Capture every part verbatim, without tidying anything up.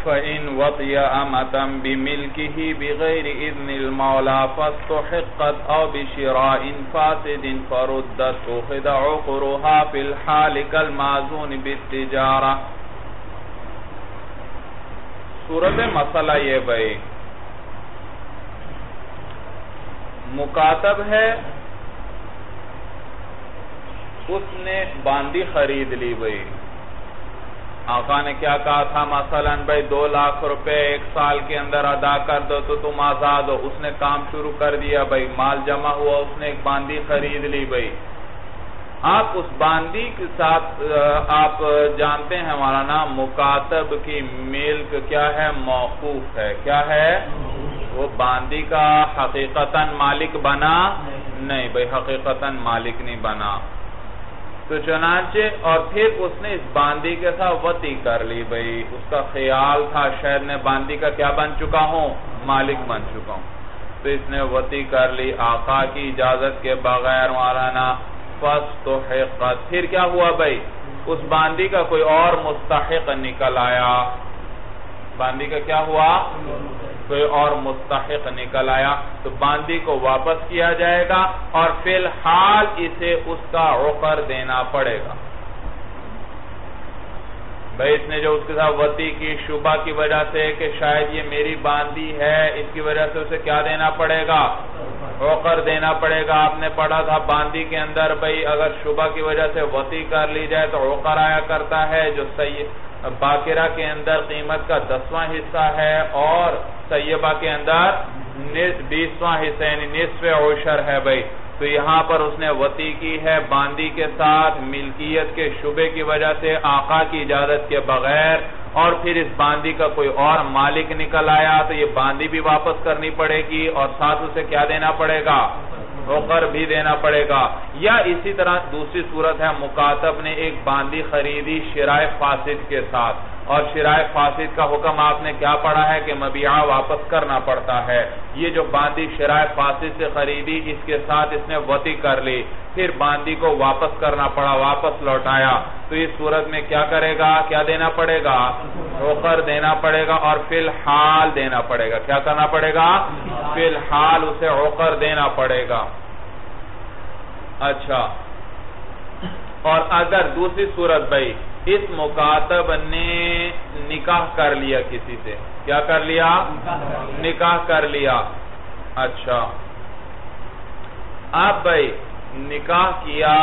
فَإِنْ وَطِيَ أَمَةً بِمِلْكِهِ بِغَيْرِ إِذْنِ الْمَوْلَى فَاسْتُحِقَّتْ أَوْ بِشِرَاءٍ فَاسِدٍ فَرُدَّتْ أُخِذَ عُقْرُهَا فِي الْحَالِ كَالْمَعْزُونِ بِالتِّجَارَةِ. صورت مسئلہ یہ بھئی مکاتب ہے، اس نے باندی خرید لی بھئی. آقا نے کیا کہا تھا؟ مثلا بھئی دو لاکھ روپے ایک سال کے اندر ادا کر دو تو تم آزاد ہو. اس نے کام شروع کر دیا بھئی، مال جمع ہوا، اس نے ایک باندی خرید لی بھئی. آپ اس باندی کے ساتھ آپ جانتے ہیں ہمارا نام مکاتب کی ملک کیا ہے؟ موقوف ہے. کیا ہے؟ وہ باندی کا حقیقتاً مالک بنا نہیں بھئی، حقیقتاً مالک نہیں بنا. تو چنانچہ اور پھر اس نے اس باندی کے ساتھ وطی کر لی بھئی. اس کا خیال تھا شاید میں باندی کا کیا بن چکا ہوں؟ مالک بن چکا ہوں. تو اس نے وطی کر لی آقا کی اجازت کے بغیر. مولانا فَاسْتُحِقَّتْ پھر کیا ہوا بھئی؟ اس باندی کا کوئی اور مستحق نکل آیا. باندی کا کیا ہوا؟ کوئی اور مستحق نکل آیا تو باندی کو واپس کیا جائے گا اور فی الحال اسے اس کا عقر دینا پڑے گا. بھئی اس نے جو اس کے ساتھ وطی کی شبہ کی وجہ سے کہ شاید یہ میری باندی ہے، اس کی وجہ سے اسے کیا دینا پڑے گا؟ عقر دینا پڑے گا. آپ نے پڑھا تھا باندی کے اندر بھئی اگر شبہ کی وجہ سے وطی کر لی جائے تو عقر آیا کرتا ہے جو باقرہ کے اندر قیمت کا دسواں حصہ ہے اور سیبہ کے اندر بیسواں حصہ یعنی نصف عشر ہے بھئی. تو یہاں پر اس نے وطی کی ہے باندی کے ساتھ ملکیت کے شبے کی وجہ سے آقا کی اجازت کے بغیر، اور پھر اس باندی کا کوئی اور مالک نکل آیا تو یہ باندی بھی واپس کرنی پڑے گی اور ساتھ اسے کیا دینا پڑے گا؟ عقر بھی دینا پڑے گا. یا اسی طرح دوسری صورت ہے مکاتب نے ایک باندی خریدی شرائع فاسد کے ساتھ، اور شرائع فاسد کا حکم آپ نے کیا پڑھا ہے کہ مبیعہ واپس کرنا پڑتا ہے. یہ جو باندی شرائع فاسد سے خریدی اس کے ساتھ اس نے وطی کر لی، پھر باندی کو واپس کرنا پڑا، واپس لوٹایا. تو اس صورت میں کیا کرے گا؟ کیا دینا پڑے گا؟ عقر دینا پڑے گا اور فی الحال دینا پڑے گا. کیا کرنا پڑے گا؟ فی الحال اسے عقر دینا پڑے گا. اچھا، اور اگر دوسری صورت بھئی اس مکاتب نے نکاح کر لیا کسی سے، کیا کر لیا؟ نکاح کر لیا. اچھا، اب بھئی نکاح کیا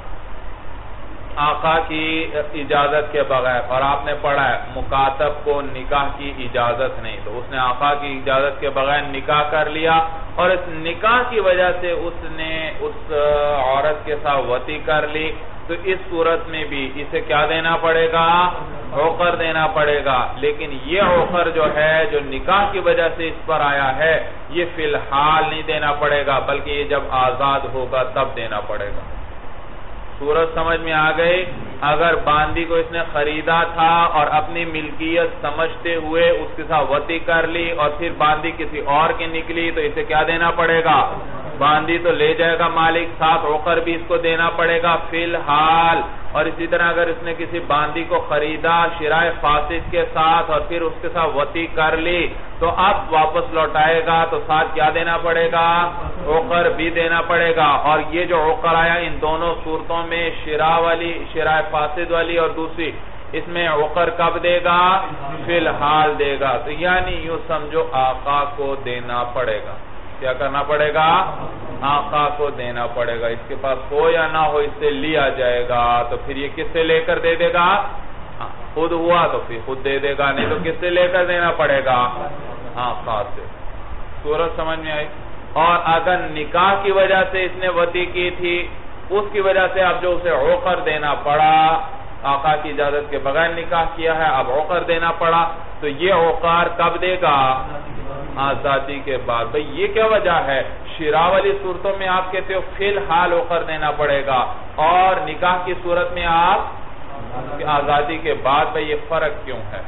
آقا کی اجازت کے بغیر، اور آپ نے پڑھا ہے مکاتب کو نکاح کی اجازت نہیں، تو اس نے آقا کی اجازت کے بغیر نکاح کر لیا اور اس نکاح کی وجہ سے اس نے اس عورت کے ساتھ وطی کر لی. تو اس صورت میں بھی اسے کیا دینا پڑے گا؟ عقر دینا پڑے گا. لیکن یہ عقر جو ہے جو نکاح کی وجہ سے اس پر آیا ہے یہ فی الحال نہیں دینا پڑے گا، بلکہ یہ جب آزاد ہوگا تب دینا پڑے گا. صورت سمجھ میں آ گئی؟ اگر باندی کو اس نے خریدا تھا اور اپنی ملکیت سمجھتے ہوئے اس کے ساتھ وطی کر لی اور پھر باندی کسی اور کی نکلی تو اسے کیا دینا پڑے گا؟ باندی تو لے جائے گا مالک، ساتھ عقر بھی اس کو دینا پڑے گا فی الحال. اور اسی طرح اگر اس نے کسی باندی کو خریدا شرائع فاسد کے ساتھ اور پھر اس کے ساتھ وطی کر لی تو اب واپس لوٹائے گا تو ساتھ کیا دینا پڑے گا؟ عقر بھی دینا پڑے گا. اور یہ جو عقر آیا ان دونوں صورتوں میں شرا والی شرائع فاسد والی اور دوسری اس میں عقر کب دے گا؟ فی الحال دے گا. تو یعنی یوں سمجھو آقا کو دینا پڑے گا. کیا کرنا پڑے گا؟ آقا کو دینا پڑے گا. اس کے پاس ہو یا نہ ہو اس سے لیا جائے گا. تو پھر یہ کس سے لے کر دے دے گا؟ خود ہوا تو پھر خود دے دے گا، نہیں تو کس سے لے کر دینا پڑے گا؟ آقا سے. صورت سمجھ میں آئی؟ اور اگر نکاح کی وجہ سے اس نے وطی کی تھی اس کی وجہ سے اب جو اسے عقر دینا پڑا، آقا کی اجازت کے بغیر نکاح کیا ہے اب عقر دینا پڑا، تو یہ عقار کب دے گا؟ آزادی کے بعد. بھئی یہ کیا وجہ ہے؟ شرا والی صورتوں میں آپ کہتے ہو فی الحال عقر دینا پڑے گا اور نکاح کی صورت میں آپ آزادی کے بعد. بھئی یہ فرق کیوں ہے؟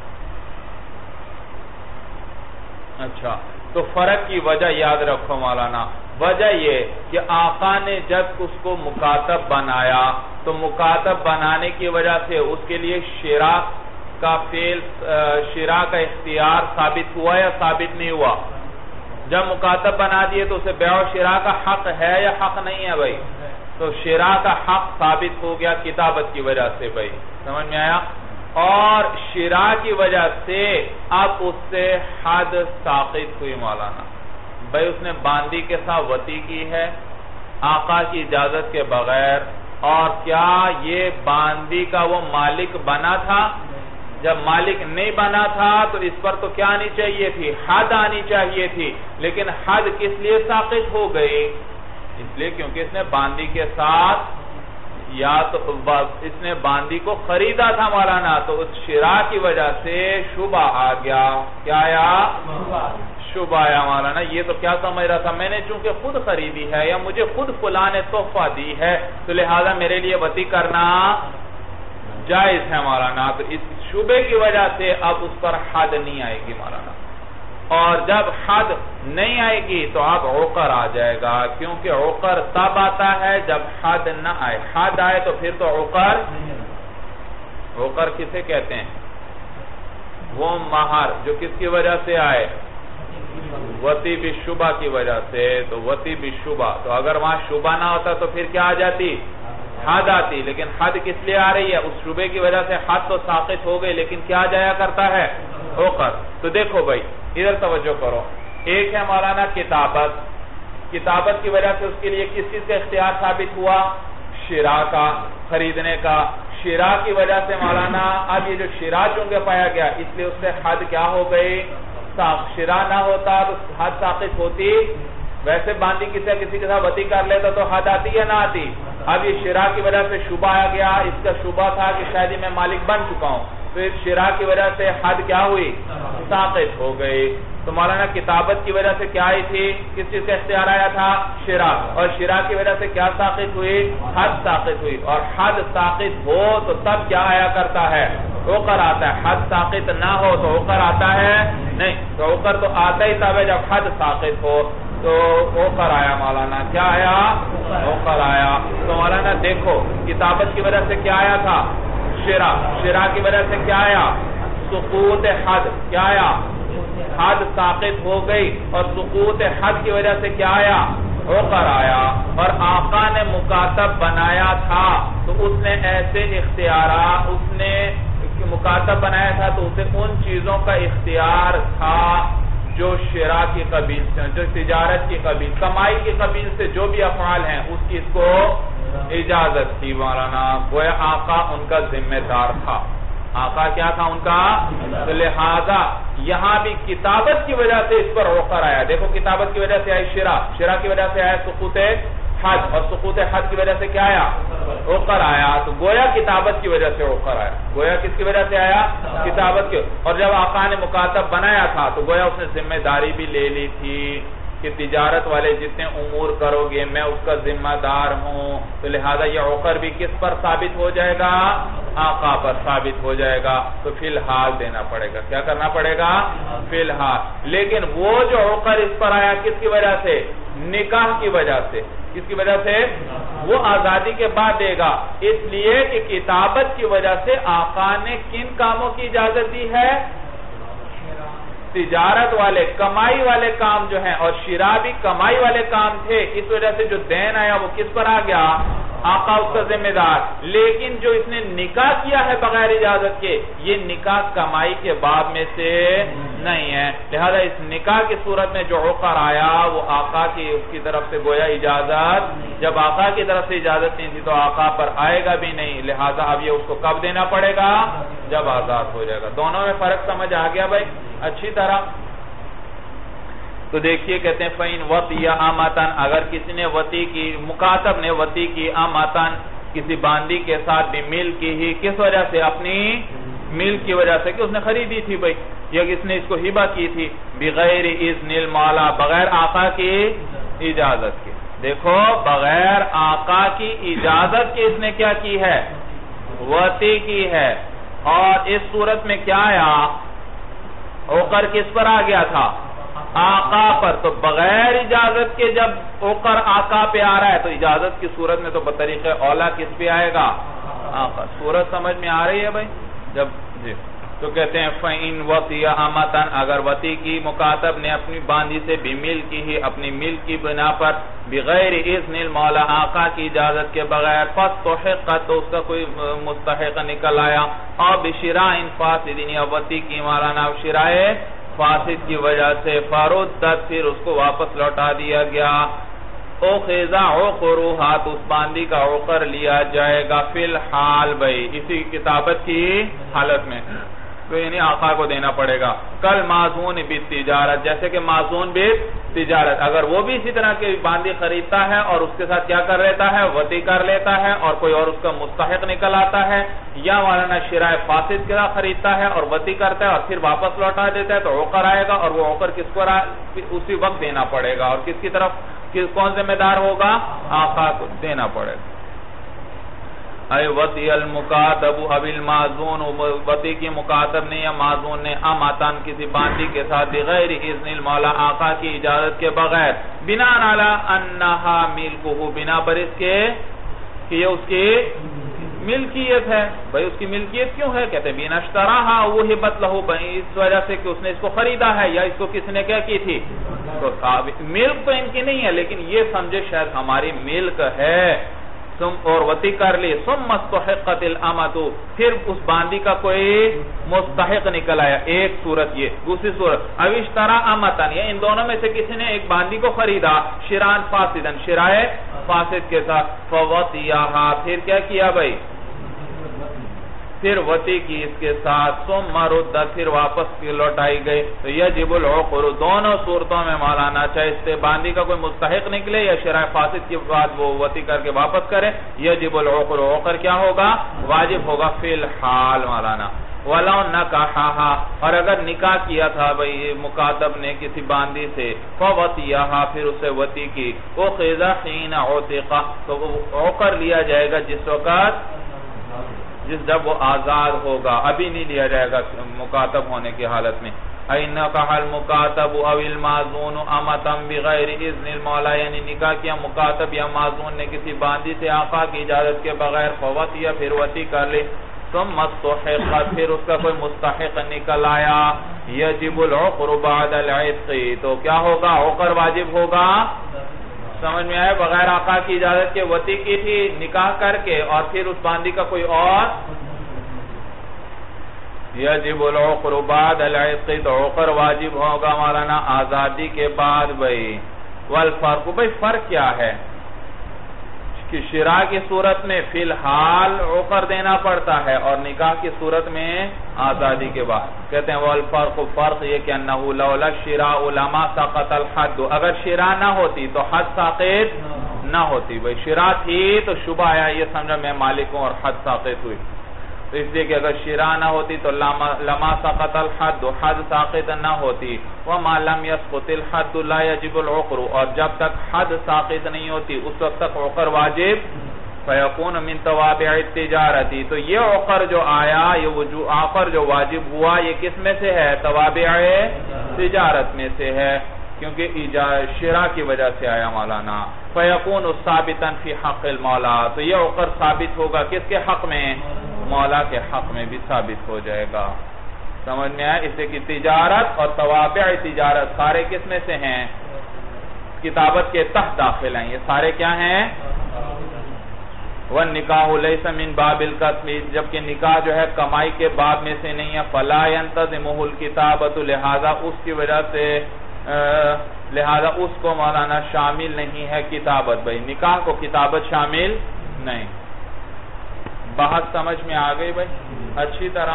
اچھا، تو فرق کی وجہ یاد رکھو مولانا. وجہ یہ کہ آقا نے جب اس کو مکاتب بنایا تو مکاتب بنانے کی وجہ سے اس کے لیے شرا کا فعل شراء کا اختیار ثابت ہوا یا ثابت نہیں ہوا؟ جب مکاتب بنا دیے تو اسے بیع و شراء کا حق ہے یا حق نہیں ہے بھائی؟ تو شراء کا حق ثابت ہو گیا کتابت کی وجہ سے بھائی، سمجھ میں آیا؟ اور شراء کی وجہ سے اب اس سے حد ساقط ہوئی مولانا، بھائی اس نے باندی کے ساتھ وطی کی ہے آقا کی اجازت کے بغیر، اور کیا یہ باندی کا وہ مالک بنا تھا؟ جب مالک نہیں بنا تھا تو اس پر تو کیا آنی چاہیے تھی؟ حد آنی چاہیے تھی، لیکن حد کس لیے ساقط ہو گئی؟ اس لیے کیونکہ اس نے باندی کے ساتھ یا تو اس نے باندی کو خریدا تھا مولانا، تو اس شراء کی وجہ سے شبہ آ گیا۔ کیا آیا؟ شبہ آیا مولانا۔ یہ تو کیا سمجھ رہا تھا، میں نے چونکہ خود خریدی ہے یا مجھے خود فلاں نے تحفہ دی ہے تو لہذا میرے لیے وطی کرنا جائز ہے مولانا، تو اس شبے کی وجہ سے اب اس پر حد نہیں آئے گی مولانا، اور جب حد نہیں آئے گی تو اب عقر آ جائے گا، کیونکہ عقر تب آتا ہے جب حد نہ آئے، حد آئے تو پھر تو عقر عقر کسے کہتے ہیں؟ وہ مہر جو کس کی وجہ سے آئے؟ وطی بالشبہ کی وجہ سے، تو وطی بالشبہ، تو اگر وہاں شبہ نہ ہوتا تو پھر کیا آ جاتی؟ حد آتی، لیکن حد کس لیے آ رہی ہے؟ اس شبے کی وجہ سے حد تو ساقط ہو گئی، لیکن کیا جایا کرتا ہے؟ عقر۔ تو دیکھو بھائی ادھر توجہ کرو، ایک ہے مولانا کتابت، کتابت کی وجہ سے اس کے لیے کس چیز کا اختیار ثابت ہوا؟ شراء کا، خریدنے کا۔ شراء کی وجہ سے مولانا اب یہ جو شراء چونکہ پایا گیا اس لیے اس سے حد کیا ہو گئی؟ شراء نہ ہوتا تو حد ساقط ہوتی، ویسے باندی کسی کسی کے ساتھ وطی کر لیتا تو حد آتی یا نہ آتی؟ اب یہ شراء کی وجہ سے شبہ آ گیا، اس کا شبہ تھا کہ شاید میں مالک بن چکا ہوں، تو اس شراء کی وجہ سے حد کیا ہوئی؟ ساقط ہو گئی۔ تو مولانا کتابت کی وجہ سے کیا آئی تھی؟ کس چیز کا اختیار آیا تھا؟ شراء، اور شراء کی وجہ سے کیا ساقط ہوئی؟ حد ساقط ہوئی، اور حد ساقط ہو تو تب کیا آیا کرتا ہے؟ عقر آتا ہے۔ حد ساقط نہ ہو تو عقر آتا ہے نہیں، تو عقر تو آتا ہی تب ہے جب حد ساقط ہو، تو عقر آیا مولانا۔ کیا آیا؟ عقر آیا۔ تو مولانا دیکھو کتابت کی وجہ سے کیا آیا تھا؟ شراء، شراء کی وجہ سے کیا آیا؟ سقوط حد۔ کیا آیا؟ حد ساقط ہو گئی، اور سقوط حد کی وجہ سے کیا آیا؟ عقر آیا۔ اور آقا نے مکاتب بنایا تھا تو اس نے ایسے اختیارات، اس نے مکاتب بنایا تھا تو اسے ان چیزوں کا اختیار تھا جو شراء کی قبیل سے، جو تجارت کی قبیل، کمائی کی قبیل سے جو بھی افعال ہیں اس کی اس کو اجازت تھی مولانا، گویا آقا ان کا ذمہ دار تھا۔ آقا کیا تھا ان کا؟ لہذا یہاں بھی کتابت کی وجہ سے اس پر عقر آیا۔ دیکھو کتابت کی وجہ سے آئی شراء، شراء کی وجہ سے آیا سقوط حد، اور سقوط حد کی وجہ سے کیا آیا؟ عقر آیا۔ تو گویا کتابت کی وجہ سے عقر آیا، گویا کس کی وجہ سے آیا؟ کتابت کی۔ اور جب آقا نے مکاتب بنایا تھا تو گویا اس نے ذمہ داری بھی لے لی تھی کہ تجارت والے جتنے امور کرو گے میں اس کا ذمہ دار ہوں، تو لہذا یہ عقر بھی کس پر ثابت ہو جائے گا؟ آقا پر ثابت ہو جائے گا، تو فی الحال دینا پڑے گا۔ کیا کرنا پڑے گا؟ فی الحال۔ لیکن وہ جو عقر اس پر آیا کس کی وجہ سے؟ نکاح کی وجہ سے۔ کس کی وجہ سے؟ وہ آزادی کے بعد دے گا، اس لیے کہ کتابت کی وجہ سے آقا نے کن کاموں کی اجازت دی ہے؟ تجارت والے، کمائی والے کام جو ہیں، اور شراء بھی کمائی والے کام تھے، اس وجہ سے جو دین آیا وہ کس پر آ گیا؟ آقا اس کا ذمہ دار۔ لیکن جو اس نے نکاح کیا ہے بغیر اجازت کے، یہ نکاح کمائی کے باب میں سے نہیں ہے، لہذا اس نکاح کی صورت میں جو عقر آیا وہ آقا کی اس کی طرف سے گویا اجازت، جب آقا کی طرف سے اجازت نہیں تھی تو آقا پر آئے گا بھی نہیں، لہذا اب یہ اس کو کب دینا پڑے گا؟ جب آزاد ہو جائے گا۔ دونوں میں فرق سمجھ آ گیا بھائی اچھی طرح؟ تو دیکھیے کہتے ہیں فَإِن وَطِيَ أَمَةً، اگر کسی نے وطی کی، مکاتب نے وطی کی، أَمَةً کسی باندی کے ساتھ بھی مل کی ہی، کس وجہ سے؟ اپنی مل کی وجہ سے کہ اس نے خریدی تھی بھائی، یا اس نے اس کو ہبہ کی تھی، بغیر اذن المولا، بغیر آقا کی اجازت کے۔ دیکھو بغیر آقا کی اجازت کے اس نے کیا کی ہے؟ وطی کی ہے، اور اس صورت میں کیا آیا؟ عقر کس پر آ گیا تھا؟ آقا پر۔ تو بغیر اجازت کے جب عقر آقا پہ آ رہا ہے تو اجازت کی صورت میں تو بطریق اولا کس پہ آئے گا؟ آقا۔ صورت سمجھ میں آ رہی ہے بھائی؟ جب جی تو کہتے ہیں فَإِن وَطِيَ أَمَةً اگر وطی کی مکاتب نے اپنی باندی سے بِمِل کی ہی اپنی مل کی بنا پر بغیر اذن المولا آقا کی اجازت کے بغیر فَاسْتُحِقَّتْ تو اس کا کوئی مستحق نکل آیا اور بِشِرَائِن فَاسِدٍ یا وطی کی مولانا شرائے فاسد کی وجہ سے فَرُدَّتْ پھر اس کو واپس لوٹا دیا گیا او خیزہ عقروہا تو اس باندی کا عقر لیا جائے گا فی الحال بھئی اسی کتابت کی حالت میں تو یعنی آقا کو دینا پڑے گا کل معزون بالتجارت جیسے کہ معزون بالتجارت اگر وہ بھی اسی طرح کی باندی خریدتا ہے اور اس کے ساتھ کیا کر لیتا ہے وطی کر لیتا ہے اور کوئی اور اس کا مستحق نکل آتا ہے یا مولانا شرائے فاسد کے ساتھ خریدتا ہے اور وطی کرتا ہے اور پھر واپس لوٹا دیتا ہے تو عقر آئے گا اور وہ عقر کس کو اسی وقت دینا پڑے گا اور کس کی طرف کون ذمہ دار ہوگا آقا کو دینا پڑے گا اے وطی المکاتب اب المعزون وطی کی مکاتب نے یا معزون نے اماتان کسی باندی کے ساتھ بغیر اذن المولا آقا کی اجازت کے بغیر بنا علی انہا ملکہ بنا پر اس کے کہ یہ اس کی ملکیت ہے بھئی اس کی ملکیت کیوں ہے کہتے ہیں بین اشتراہا وہبت لہو بھئی اس وجہ سے کہ اس نے اس کو خریدا ہے یا اس کو کس نے کیا کی تھی تو ملک تو ان کی نہیں ہے لیکن یہ سمجھے شاید ہماری ملک ہے اور وطی کر لی ثم مستحقت الامتو پھر اس باندی کا کوئی مستحق نکل آیا ایک صورت یہ دوسری صورت او اشترا امتن یا ان دونوں میں سے کسی نے ایک باندی کو خریدا شران فاسدن شرائے فاسد کے ساتھ فوطیہا پھر کیا کیا بھئی پھر وطی کی اس کے ساتھ ثم ردت پھر واپس لوٹائی گئی تو یجب العقر دونوں صورتوں میں مولانا چاہے اس سے باندی کا کوئی مستحق نکلے یا شرائع فاسد کے بعد وہ وطی کر کے واپس کرے یجب العقر عقر کیا ہوگا واجب ہوگا فی الحال مولانا وَلَوْ نَكَحَهَا اور اگر نکاح کیا تھا بھئی مکاتب نے کسی باندی سے فَوَطِيَهَا پھر اسے وطی کی اُخِذَ حِينَ عُتِقَ تو عقر لیا جائے گا جس وقت جس جب وہ آزاد ہوگا ابھی نہیں لیا جائے گا مکاتب ہونے کی حالت میں اِنَّكَحَ الْمُكَاتَبُ اَوِ الْمَعْزُونُ أَمَةً بِغَيْرِ إِذْنِ الْمَوْلَى یعنی نکاح کیا مکاتب یا معزون نے کسی باندی سے آقا کی اجازت کے بغیر فوطیہ پھر وطی کر لی ثم مستحقت پھر اس کا کوئی مستحق نکل آیا یجب العقر بعد العتق تو کیا ہوگا عقر واجب ہوگا سمجھ میں آئے بغیر آقا کی اجازت کے وطی کی تھی نکاح کر کے اور پھر اس باندی کا کوئی اور یجب العقر بعد العتق تو عقر واجب ہوگا مولانا آزادی کے بعد بھئی والفرق بھئی فرق کیا ہے کہ شراء کی صورت میں فی الحال عقر دینا پڑتا ہے اور نکاح کی صورت میں آزادی کے بعد کہتے ہیں والفرق فرق یہ کہ انہو لولا الشراء لما سقط الحد اگر شراء نہ ہوتی تو حد ساقط نہ ہوتی بھئی شراء تھی تو شبہ آیا یہ سمجھا میں مالک ہوں اور حد ساقط ہوئی تو اس لیے کہ اگر شراء نہ ہوتی تو لما سقط الحد حد ساقط نہ ہوتی وما لم يسقط الحد لا يجب العقر اور جب تک حد ساقط نہیں ہوتی اس وقت تک عقر واجب فیکون من توابع التجارتی تو یہ عقر جو آیا یہ عقر جو واجب ہوا یہ کس میں سے ہے توابع تجارت میں سے ہے کیونکہ شراء کی وجہ سے آیا مولانا فیکون ثابتا فی حق المولا تو یہ عقر ثابت ہوگا کس کے حق میں مولا کے حق میں بھی ثابت ہو جائے گا سمجھ میں آئے اسے کی تجارت اور توابع تجارت سارے کس میں سے ہیں کتابت کے تحت داخل ہیں یہ سارے کیا ہیں وَالنِّكَاحُ لَيْسَ مِن بَابِ الْقَسْمِ جبکہ نکاح جو ہے کمائی کے باب میں سے نہیں ہے فَلَا يَنْتَظِمُهُ الْكِتَابَةُ لہذا اس کی وجہ سے لہذا اس کو مولانا شامل نہیں ہے کتابت بھئی نکاح کو کتابت شامل نہیں بحث سمجھ میں آگئی بھئی اچھی طرح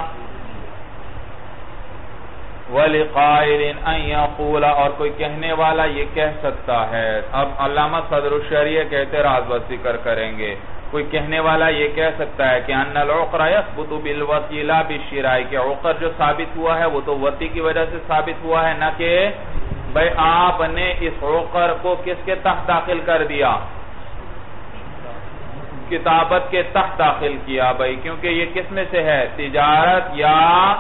وَلِقَائِلٍ أَن يَقُولَ اور کوئی کہنے والا یہ کہہ سکتا ہے اب علامہ صدر الشریعہ کے اعتراض و ذکر کریں گے کوئی کہنے والا یہ کہہ سکتا ہے کہ ان العقر يثبت بالوطی لا بالشراء کہ عقر جو ثابت ہوا ہے وہ تو وطی کی وجہ سے ثابت ہوا ہے نہ کہ بھئی آپ نے اس عقر کو کس کے تحت داخل کر دیا کتابت کے تحت داخل کیا بھئی کیونکہ یہ کس میں سے ہے تجارت یا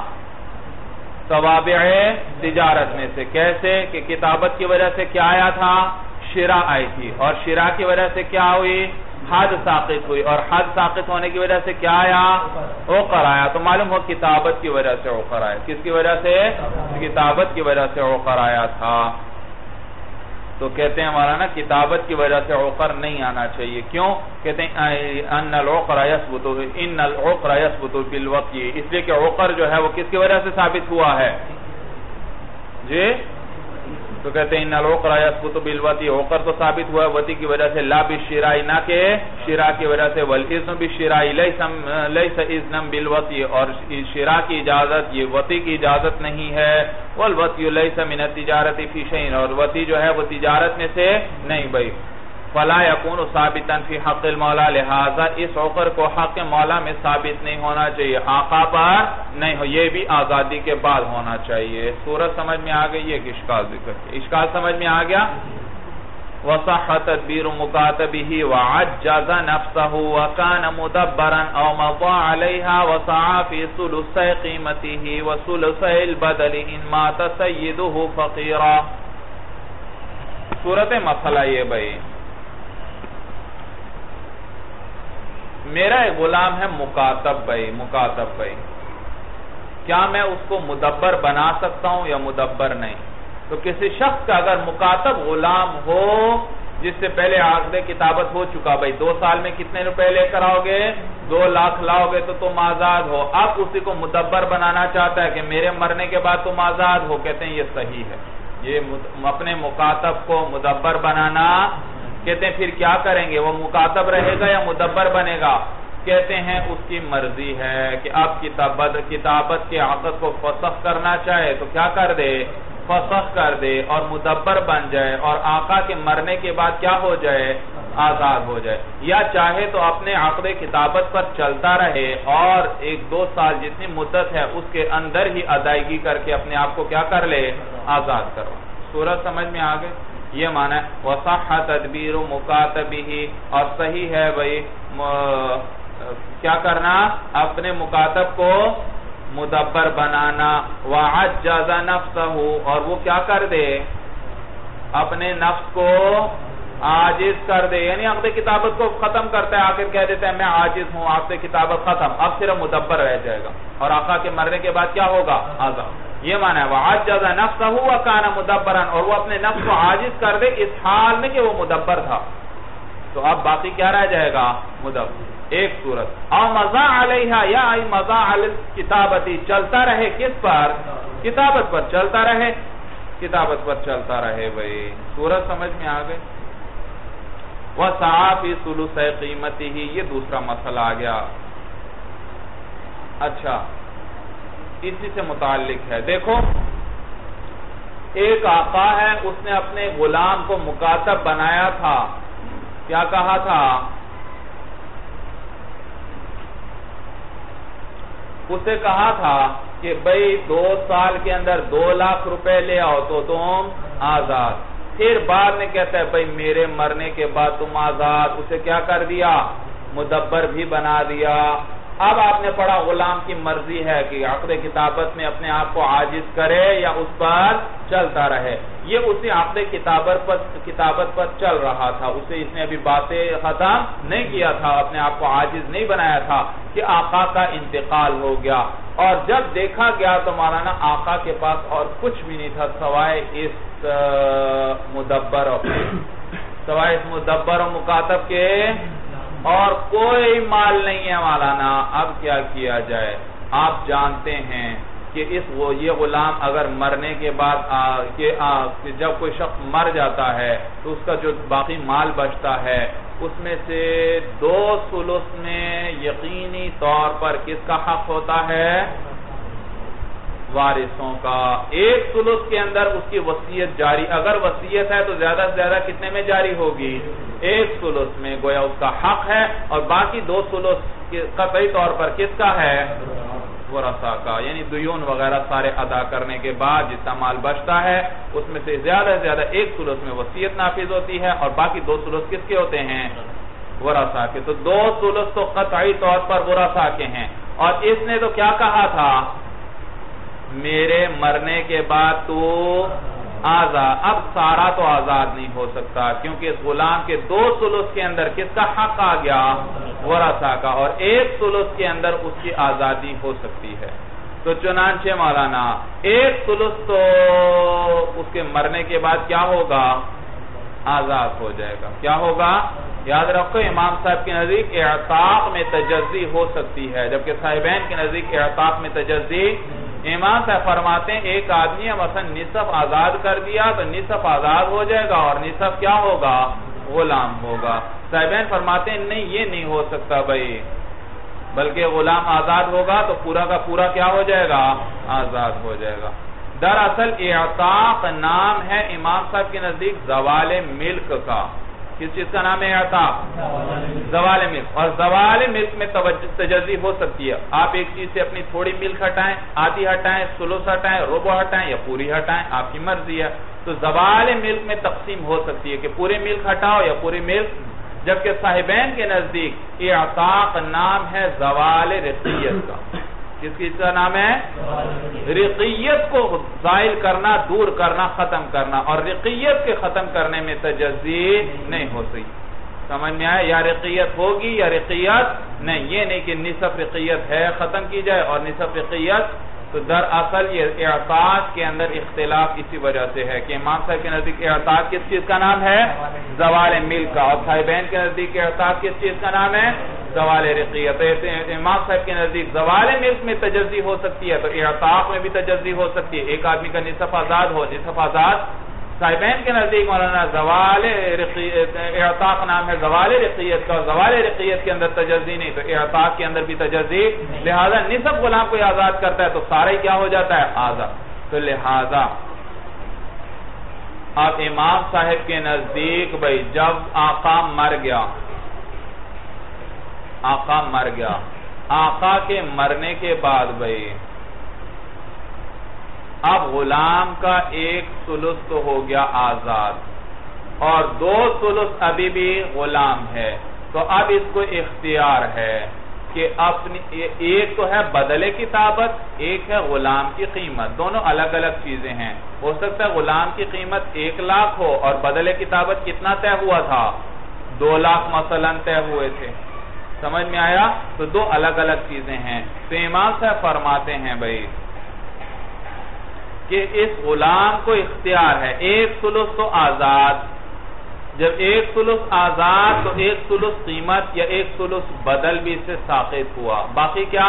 توابع تجارت میں سے کیسے کہ کتابت کی وجہ سے کیا آیا تھا شراء آئی تھی اور شراء کی وجہ سے کیا ہوئی حد ساقط ہوئی، اور حد ساقط ہونے کی وجہ سے کیا آیا؟ عقر آیا. تو معلوم ہو کتابت کی وجہ سے عقر آیا. کس کی وجہ سے؟ کتابت کی وجہ سے عقر آیا تھا. تو کہتے ہیں ہمارا نا کتابت کی وجہ سے عقر نہیں آنا چاہیے. کیوں؟ کہتے ہیں ان العقر يثبت ان العقر يثبت بالوقی، اس لیے کہ عقر جو ہے وہ کس کی وجہ سے ثابت ہوا ہے؟ جی تو کہتے ہیں ان العقر يثبت بالوطی، عقر تو ثابت ہوا ہے وطی کی وجہ سے، لا بالشراء، نہ کہ شراء کی وجہ سے، والاذن بالشراء لیس اذنا بالوطی، اور شراء کی اجازت یہ وطی کی اجازت نہیں ہے. والوطی لیس من التجارت فی شیء، اور وطی جو ہے وہ تجارت میں سے نہیں بھائی. فلا یکون ثابتا فی حق المولا، لہذا اس عقر کو حق مولا میں ثابت نہیں ہونا چاہیے، آقا پر نہیں ہو، یہ بھی آزادی کے بعد ہونا چاہیے. صورت سمجھ میں آ گئی؟ ایک اشکال ذکر کیا، اشکال سمجھ میں آ گیا. وصح تدبیر مکاتبہ وعجز نفسہ وکان مدبرا او مضى علیہا وسعى فی ثلثی قیمتہ وثلثی البدل ان مات سیدہ فقیرا. صورت مسئلہ یہ بھائی، میرا ایک غلام ہے مکاتب بھائی، مکاتب بھائی، کیا میں اس کو مدبر بنا سکتا ہوں یا مدبر نہیں؟ تو کسی شخص کا اگر مکاتب غلام ہو جس سے پہلے عقد کتابت ہو چکا بھائی، دو سال میں کتنے روپے لے کر آؤ گے؟ دو لاکھ لاؤ گے تو تم آزاد ہو. اب اسی کو مدبر بنانا چاہتا ہے کہ میرے مرنے کے بعد تم آزاد ہو. کہتے ہیں یہ صحیح ہے، یہ اپنے مکاتب کو مدبر بنانا. کہتے ہیں پھر کیا کریں گے؟ وہ مکاتب رہے گا یا مدبر بنے گا؟ کہتے ہیں اس کی مرضی ہے کہ اب کتابت کتابت کے عقد کو فسخ کرنا چاہے تو کیا کر دے؟ فسخ کر دے اور مدبر بن جائے، اور آقا کے مرنے کے بعد کیا ہو جائے؟ آزاد ہو جائے. یا چاہے تو اپنے عقد کتابت پر چلتا رہے اور ایک دو سال جتنی مدت ہے اس کے اندر ہی ادائیگی کر کے اپنے آپ کو کیا کر لے؟ آزاد کرو. صورت سمجھ میں آ گئی؟ یہ معنی ہے وصح تدبیر مکاتبہ، اور صحیح ہے بھئی کیا کرنا؟ اپنے مکاتب کو مدبر بنانا. وعجز نفسہ، اور وہ کیا کر دے؟ اپنے نفس کو عاجز کر دے، یعنی عقد کتابت کو ختم کرتا ہے، آخر کہہ دیتا ہے میں عاجز ہوں، عقد کتابت ختم، اب صرف مدبر رہ جائے گا، اور آقا کے مرنے کے بعد کیا ہوگا؟ آزاد. یہ معنی ہے وعجز نفسہ وکان مدبرا، اور وہ اپنے نفس کو عاجز کر دے اس حال میں کہ وہ مدبر تھا. تو اب باقی کیا رہ جائے گا؟ مدبر. ایک صورت. او مضى علیہا، یا ای مضى علی الکتابتی، چلتا رہے کس پر؟ کتابت پر چلتا رہے، کتابت پر چلتا رہے بھئی. صورت سمجھ میں آ گئی. وسعى فی ثلثی قیمتہ، یہ دوسرا مسئلہ آ گیا. اچھا اسی سے متعلق ہے. دیکھو ایک آقا ہے، اس نے اپنے غلام کو مکاتب بنایا تھا. کیا کہا تھا؟ اسے کہا تھا کہ بھئی دو سال کے اندر دو لاکھ روپے لے آؤ تو تم آزاد. پھر بعد میں کہتا ہے بھئی میرے مرنے کے بعد تم آزاد. اسے کیا کر دیا؟ مدبر بھی بنا دیا. اب آپ نے پڑھا غلام کی مرضی ہے کہ عقد کتابت میں اپنے آپ کو عاجز کرے یا اس پر چلتا رہے. یہ اسی عقد کتابت پر کتابت پر چل رہا تھا. اسے اس نے ابھی باتیں ختم نہیں کیا تھا، اپنے آپ کو عاجز نہیں بنایا تھا کہ آقا کا انتقال ہو گیا. اور جب دیکھا گیا تو مولانا آقا کے پاس اور کچھ بھی نہیں تھا سوائے اس مدبر سوائے اس مدبر و مکاتب کے، اور کوئی مال نہیں ہے مولانا. اب کیا کیا جائے؟ آپ جانتے ہیں کہ اس وہ یہ غلام اگر مرنے کے بعد کہ جب کوئی شخص مر جاتا ہے تو اس کا جو باقی مال بچتا ہے اس میں سے دو ثلث میں یقینی طور پر کس کا حق ہوتا ہے؟ وارثوں کا. ایک ثلث کے اندر اس کی وصیت جاری، اگر وصیت ہے تو زیادہ سے زیادہ کتنے میں جاری ہوگی؟ ایک ثلث میں گویا اس کا حق ہے، اور باقی دو ثلث قطعی طور پر کس کا ہے؟ ورثاء کا. یعنی دیون وغیرہ سارے ادا کرنے کے بعد جتنا مال بچتا ہے اس میں سے زیادہ سے زیادہ ایک ثلث میں وصیت نافذ ہوتی ہے، اور باقی دو ثلث کس کے ہوتے ہیں؟ ورثاء کے. تو دو ثلث تو قطعی طور پر ورثاء کے ہیں. اور اس نے تو کیا کہا تھا؟ میرے مرنے کے بعد تو آزاد، اب سارا تو آزاد نہیں ہو سکتا کیونکہ اس غلام کے دو ثلث کے اندر کس کا حق آ گیا؟ ورثہ کا، اور ایک ثلث کے اندر اس کی آزادی ہو سکتی ہے۔ تو چنانچہ مولانا ایک ثلث تو اس کے مرنے کے بعد کیا ہوگا؟ آزاد ہو جائے گا۔ کیا ہوگا؟ یاد رکھو امام صاحب کے نزدیک اعتاق میں تجزی ہو سکتی ہے، جبکہ صاحبین کے نزدیک اعتاق میں تجزی، امام صاحب فرماتے ہیں ایک آدمی مثلا نصف آزاد کر دیا تو نصف آزاد ہو جائے گا اور نصف کیا ہوگا؟ غلام ہوگا۔ صاحبین فرماتے ہیں نہیں، یہ نہیں ہو سکتا بھائی، بلکہ غلام آزاد ہوگا تو پورا کا پورا کیا ہو جائے گا؟ آزاد ہو جائے گا۔ دراصل اعتاق نام ہے امام صاحب کے نزدیک زوال ملک کا۔ کس چیز کا نام ہے اعتاق؟ زوال ملک، اور زوال ملک میں تجزی ہو سکتی ہے۔ آپ ایک چیز سے اپنی تھوڑی ملک ہٹائیں، آدھی ہٹائیں، ثلث ہٹائیں، ربع ہٹائیں یا پوری ہٹائیں، آپ کی مرضی ہے۔ تو زوال ملک میں تقسیم ہو سکتی ہے کہ پورے ملک ہٹاؤ یا پوری ملک، جبکہ صاحبین کے نزدیک اعتاق نام ہے زوال رقیت کا۔ کس چیز کا نام ہے؟ رقیت کو زائل کرنا، دور کرنا، ختم کرنا، اور رقیت کے ختم کرنے میں تجزی نہیں ہو سکتی۔ سمجھ میں آیا؟ یا رقیت ہوگی یا رقیت نہیں، یہ نہیں کہ نصف رقیت ہے ختم کی جائے اور نصف رقیت۔ تو دراصل یہ اعتاق کے اندر اختلاف اسی وجہ سے ہے کہ امام صاحب کے نزدیک اعتاق کس چیز کا نام ہے؟ زوال ملک کا، اور صاحبین کے نزدیک اعتاق کس چیز کا نام ہے؟ زوال رقیت۔ امام صاحب کے نزدیک زوال ملک میں تجزی ہو سکتی ہے تو اعتاق میں بھی تجزی ہو سکتی ہے، ایک آدمی کا نصف آزاد ہو، نصف آزاد۔ صاحبین کے نزدیک مولانا زوال اعتاق نام ہے زوال رقیت کا، اور زوال رقیت کے اندر تجزی نہیں تو اعتاق کے اندر بھی تجزی، لہذا نصف غلام کوئی آزاد کرتا ہے تو سارا ہی کیا ہو جاتا ہے؟ آزاد۔ تو لہذا اب امام صاحب کے نزدیک بھائی جب آقا مر گیا، آقا مر گیا، آقا کے مرنے کے بعد بھائی اب غلام کا ایک ثلث تو ہو گیا آزاد اور دو ثلث ابھی بھی غلام ہے، تو اب اس کو اختیار ہے کہ اپنی ایک تو ہے بدل کتابت، ایک ہے غلام کی قیمت، دونوں الگ الگ چیزیں ہیں۔ ہو سکتا ہے غلام کی قیمت ایک لاکھ ہو اور بدل کتابت کتنا طے ہوا تھا؟ دو لاکھ مثلا طے ہوئے تھے۔ سمجھ میں آیا؟ تو دو الگ الگ چیزیں ہیں۔ تو امام صاحب فرماتے ہیں بھائی کہ اس غلام کو اختیار ہے، ایک ثلث تو آزاد، جب ایک ثلث آزاد تو ایک ثلث قیمت یا ایک ثلث بدل بھی اس سے ساقط ہوا، باقی کیا؟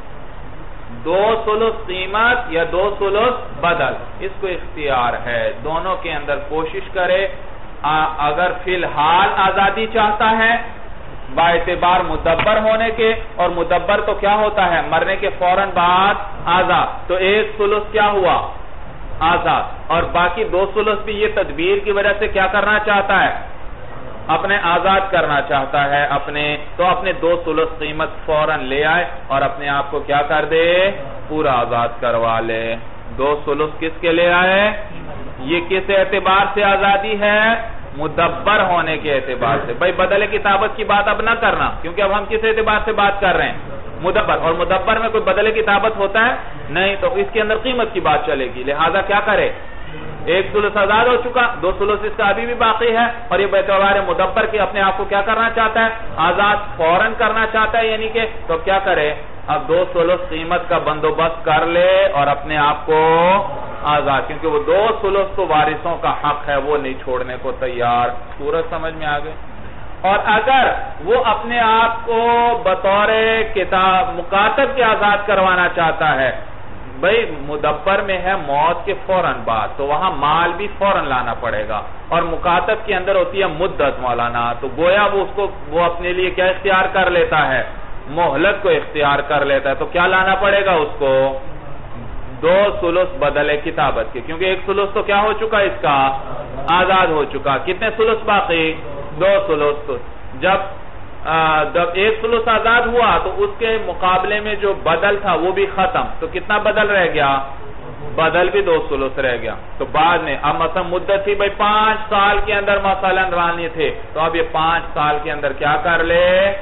دو ثلث قیمت یا دو ثلث بدل، اس کو اختیار ہے، دونوں کے اندر کوشش کرے۔ اگر فی الحال آزادی چاہتا ہے با اعتبار مدبر ہونے کے، اور مدبر تو کیا ہوتا ہے؟ مرنے کے فوراً بعد آزاد، تو ایک ثلث کیا ہوا؟ آزاد، اور باقی دو ثلث بھی یہ تدبیر کی وجہ سے کیا کرنا چاہتا ہے؟ اپنے آزاد کرنا چاہتا ہے اپنے، تو اپنے دو ثلث قیمت فوراً لے آئے اور اپنے آپ کو کیا کر دے؟ پورا آزاد کروا لے۔ دو ثلث کس کے لے آئے؟ یہ کس اعتبار سے آزادی ہے؟ مدبر ہونے کے اعتبار سے۔ بھائی بدل کتابت کی بات اب نہ کرنا، کیونکہ اب ہم کس اعتبار سے بات کر رہے ہیں؟ مدبر، اور مدبر میں کوئی بدل کتابت ہوتا ہے؟ نہیں، تو اس کے اندر قیمت کی بات چلے گی، لہذا کیا کرے؟ ایک ثلث آزاد ہو چکا، دو ثلث اس کا ابھی بھی باقی ہے، اور یہ باعتبار مدبر کے اپنے آپ کو کیا کرنا چاہتا ہے؟ آزاد فوراً کرنا چاہتا ہے، یعنی کہ تو کیا کرے؟ اب دو ثلث قیمت کا بندوبست کر لے اور اپنے آپ کو آزاد، کیونکہ وہ دو ثلث تو وارثوں کا حق ہے، وہ نہیں چھوڑنے کو تیار۔ صورت سمجھ میں آ گئی؟ اور اگر وہ اپنے آپ کو بطور کتاب مکاتب کے آزاد کروانا چاہتا ہے، بھئی مدبر میں ہے موت کے فوراً بعد، تو وہاں مال بھی فوراً لانا پڑے گا، اور مکاتب کے اندر ہوتی ہے مدت مولانا، تو گویا وہ اس کو وہ اپنے لیے کیا اختیار کر لیتا ہے؟ مہلت کو اختیار کر لیتا ہے، تو کیا لانا پڑے گا اس کو؟ دو ثلث بدل کتابت کے، کیونکہ ایک ثلث تو کیا ہو چکا اس کا؟ آزاد ہو چکا۔ کتنے ثلث باقی؟ دو ثلث۔ جب جب ایک ثلث آزاد ہوا تو اس کے مقابلے میں جو بدل تھا وہ بھی ختم، تو کتنا بدل رہ گیا؟ بدل بھی دو ثلث رہ گیا۔ تو بعد میں اب مثلا مدت تھی بھائی پانچ سال کے اندر مثلا رانی تھے، تو اب یہ پانچ سال کے اندر کیا کر لے؟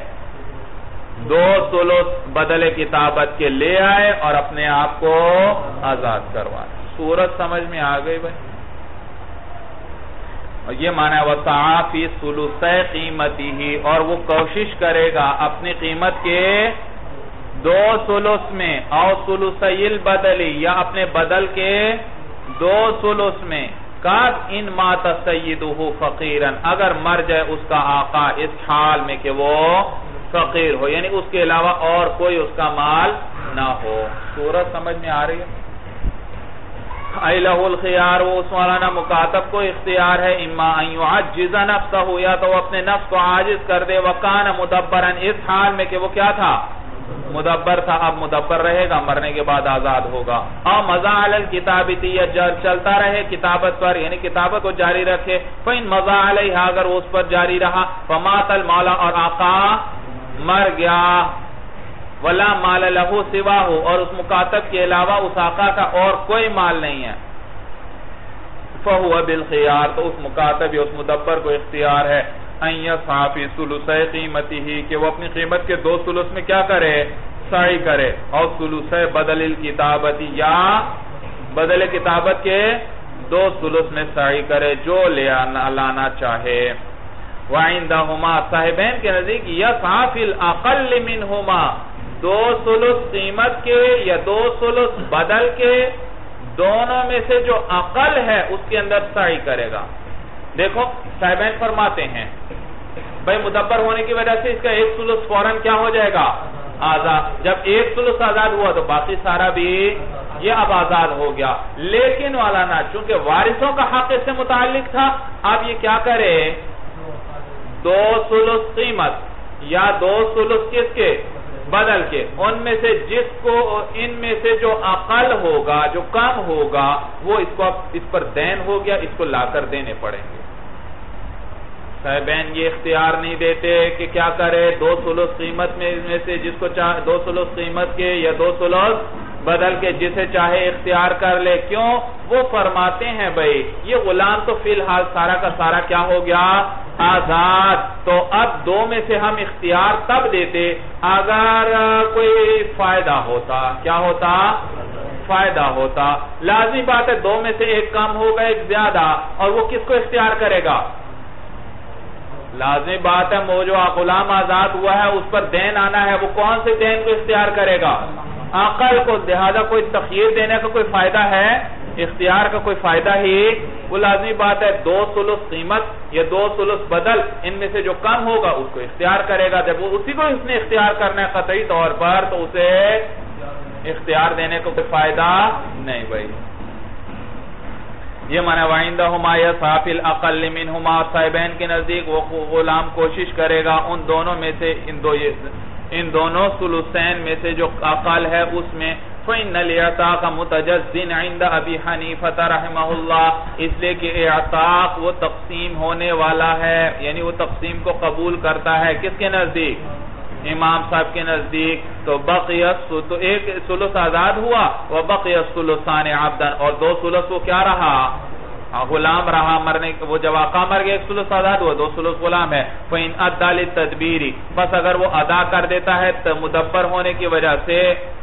دو ثلث بدل کتابت کے لے آئے اور اپنے آپ کو آزاد کروائے۔ صورت سمجھ میں آ گئی بھائی؟ یہ معنی ہے وَسَعَى فِي ثُلُثَيْ قِیمَتِهِ، اور وہ کوشش کرے گا اپنی قیمت کے دو ثلث میں، او ثلثی البدل، یا اپنے بدل کے دو ثلث میں، کب ان مات سیدہ فقیرا، اگر مر جائے اس کا آقا اس حال میں کہ وہ فقیر ہو، یعنی اس کے علاوہ اور کوئی اس کا مال نہ ہو۔ صورت سمجھ میں آ رہی ہے؟ اَيْلَهُ الْخِيَارُ، اس مولانا مکاتب کو اختیار ہے، اما ان يعجز نفسه، یا تو اپنے نفس کو عاجز کر دے، وَكَانَ مُدَبَّرًا، اس حال میں کہ وہ کیا تھا؟ مدبر تھا، اب مدبر رہے گا، مرنے کے بعد آزاد ہوگا۔ اور مضى علی الکتابۃ، یا چلتا رہے کتابت پر، یعنی کتابت کو جاری رکھے، فإن مضى علیہا، اگر اس پر جاری رہا، فمات المولا، اور آقا مر گیا، ولا مال لہ سواہ، اور اس مکاتب کے علاوہ اس آقا کا اور کوئی مال نہیں ہے، فہو بالخیار، تو اس مکاتب یا اس مدبر کو اختیار ہے، ان یسعی فی ثلثی قیمتہ، کہ وہ اپنی قیمت کے دو ثلث میں کیا کرے؟ سعی کرے، اور ثلثی بدل الکتابت، یا بدل کتابت کے دو ثلث میں سعی کرے، جو لے لانا چاہے۔ وعندہما، صاحبین کے نزدیک، یسعی فی الاقل منہما، دو ثلث قیمت کے یا دو ثلث بدل کے دونوں میں سے جو اقل ہے اس کے اندر سعی کرے گا۔ دیکھو صاحبین فرماتے ہیں بھائی مدبر ہونے کی وجہ سے اس کا ایک ثلث فوراً کیا ہو جائے گا؟ آزاد۔ جب ایک ثلث آزاد ہوا تو باقی سارا بھی یہ اب آزاد ہو گیا، لیکن والانا چونکہ وارثوں کا حق اس سے متعلق تھا، اب یہ کیا کرے؟ دو ثلث قیمت یا دو ثلث کس کے؟ بدل کے، ان میں سے جس کو ان میں سے جو اقل ہوگا، جو کم ہوگا، وہ اس کو اس پر دین ہو گیا، اس کو لا کر دینے پڑیں گے۔ صاحبین یہ اختیار نہیں دیتے کہ کیا کرے، دو ثلث قیمت میں میں سے جس کو چاہے، دو ثلث قیمت کے یا دو ثلث بدل کے، جسے چاہے اختیار کر لے۔ کیوں؟ وہ فرماتے ہیں بھائی یہ غلام تو فی الحال سارا کا سارا کیا ہو گیا؟ آزاد، تو اب دو میں سے ہم اختیار تب دیتے اگر کوئی فائدہ ہوتا۔ کیا ہوتا؟ فائدہ ہوتا۔ لازمی بات ہے دو میں سے ایک کم ہوگا ایک زیادہ، اور وہ کس کو اختیار کرے گا؟ لازمی بات ہے وہ جو غلام آزاد ہوا ہے اس پر دین آنا ہے، وہ کون سے دین کو اختیار کرے گا؟ عقل کو، لہذا کوئی تخییر دینے کا کوئی فائدہ ہے؟ اختیار کا کوئی فائدہ ہی، وہ لازمی بات ہے دو ثلث قیمت یا دو ثلث بدل، ان میں سے جو کم ہوگا اس کو اختیار کرے گا۔ جب وہ اسی کو اس نے اختیار کرنا ہے قطعی طور پر، تو اسے اختیار دینے کو کوئی فائدہ نہیں بھائی۔ یہ معنی وَعِنْدَهُمَا يَسْعَى فِي الْأَقَلِّ مِنْهُمَا، صاحبین کے نزدیک وہ غلام کوشش کرے گا ان دونوں میں سے، ان دو ان دونوں ثلثین میں سے جو اقل ہے اس میں، فَإِنَّ الْإِعْتَاقَ مُتَجَزٍّ عِنْدَ أَبِي حَنِيفَةَ رَحِمَهُ اللَّهِ، اس لیے کہ اعتاق وہ تقسیم ہونے والا ہے، یعنی وہ تقسیم کو قبول کرتا ہے، کس کے نزدیک؟ امام صاحب کے نزدیک۔ تو بقیت، تو ایک ثلث آزاد ہوا، وَبَقِيَ الثُّلُثَانِ عَبْدًا، اور دو ثلث وہ کیا رہا؟ غلام رہا، مرنے وہ جب آقا مر گیا ایک ثلث آزاد ہوا، دو ثلث غلام ہے۔ فَإِنْ أَدَّى لِلتَّدْبِيرِ، بس اگر وہ ادا کر دیتا ہے مدبر ہونے کی وجہ سے،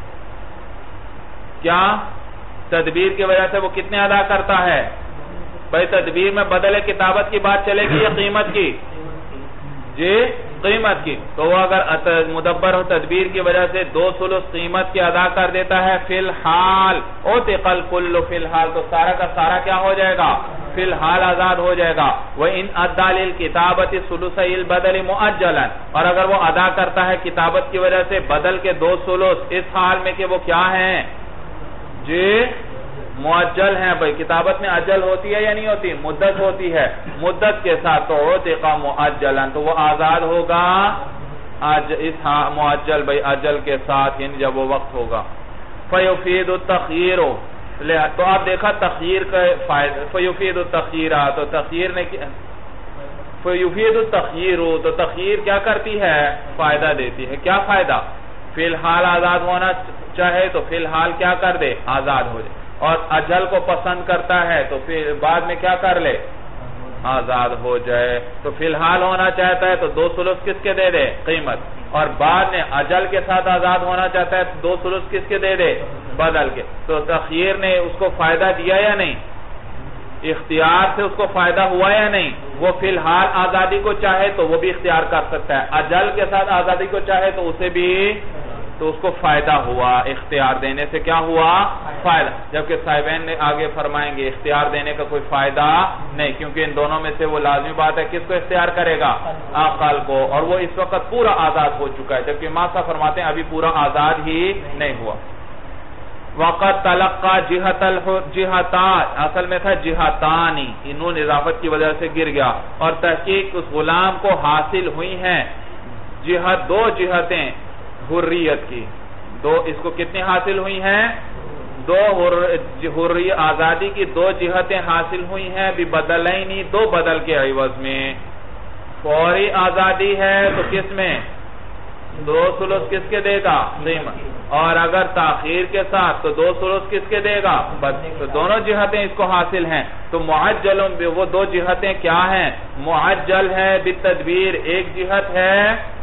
کیا؟ تدبیر کی وجہ سے وہ کتنے ادا کرتا ہے؟ بھائی تدبیر میں بدل کتابت کی بات چلے گی یا قیمت کی؟ جی قیمت کی، تو وہ اگر مدبر ہو تدبیر کی وجہ سے دو ثلث قیمت کی ادا کر دیتا ہے فی الحال، اوتق الکل فی الحال، تو سارا کا سارا کیا ہو جائے گا؟ فی الحال آزاد ہو جائے گا۔ وَإِنْ أَدَّى لِلْكِتَابَةِ ثُلُثَيِ الْبَدَلِ مُؤَجَّلًا، اور اگر وہ ادا کرتا ہے کتابت کی وجہ سے بدل کے دو ثلث، اس حال میں کہ وہ کیا ہیں؟ جی معجل ہیں بھائی، کتابت میں اجل ہوتی ہے یا نہیں ہوتی؟ مدت ہوتی ہے، مدت کے ساتھ تو عُتِقَ مُؤَجَّلًا، تو وہ آزاد ہوگا اس معجل بھائی اجل کے ساتھ، یعنی جب وہ وقت ہوگا۔ فَيُفِيدُ التَّخْيِيرُ، تو آپ دیکھا تخییر کا فائدہ، فَيُفِيدُ التَّخْيِيرَ، تو تخییر نے فَيُفِيدُ التَّخْيِيرُ، تو تخییر کیا کرتی ہے؟ فائدہ دیتی ہے۔ کیا فائدہ؟ فی الحال آزاد ہونا چاہے تو فی الحال کیا کر دے؟ آزاد ہو جائے، اور اجل کو پسند کرتا ہے تو پھر بعد میں کیا کر لے؟ آزاد ہو جائے۔ تو فی الحال ہونا چاہتا ہے تو دو ثلث کس کے دے دے؟ قیمت، اور بعد میں اجل کے ساتھ آزاد ہونا چاہتا ہے تو دو ثلث کس کے دے دے؟ بدل کے۔ تو تخییر نے اس کو فائدہ دیا یا نہیں؟ اختیار سے اس کو فائدہ ہوا یا نہیں؟ وہ فی الحال آزادی کو چاہے تو وہ بھی اختیار کر سکتا ہے، اجل کے ساتھ آزادی کو چاہے تو اسے بھی، تو اس کو فائدہ ہوا، اختیار دینے سے کیا ہوا؟ فائدہ. جبکہ صاحبین نے آگے فرمائیں گے اختیار دینے کا کوئی فائدہ نہیں، کیونکہ ان دونوں میں سے وہ لازمی بات ہے کس کو اختیار کرے گا؟ عقل کو، اور وہ اس وقت پورا آزاد ہو چکا ہے، جبکہ امام صاحب فرماتے ہیں ابھی پورا آزاد ہی نہیں ہوا. وقت تلقا جہت الجہتان، اصل میں تھا جہتانی، انہوں اضافت کی وجہ سے گر گیا، اور تحقیق اس غلام کو حاصل ہوئی ہیں جہت، دو جہتیں حریت کی، دو، اس کو کتنی حاصل ہوئی ہیں؟ دو حری آزادی کی دو جہتیں حاصل ہوئی ہیں، ببدلینی، دو بدل کے عوض میں. فوری آزادی ہے تو کس میں؟ دو ثلث کس کے دے گا؟ قیمت. اور اگر تاخیر کے ساتھ تو دو ثلث کس کے دے گا؟ تو دونوں جہتیں اس کو حاصل ہیں. تو معجل، وہ دو جہتیں کیا ہیں؟ معجل ہے بالتدبیر، ایک جہت ہے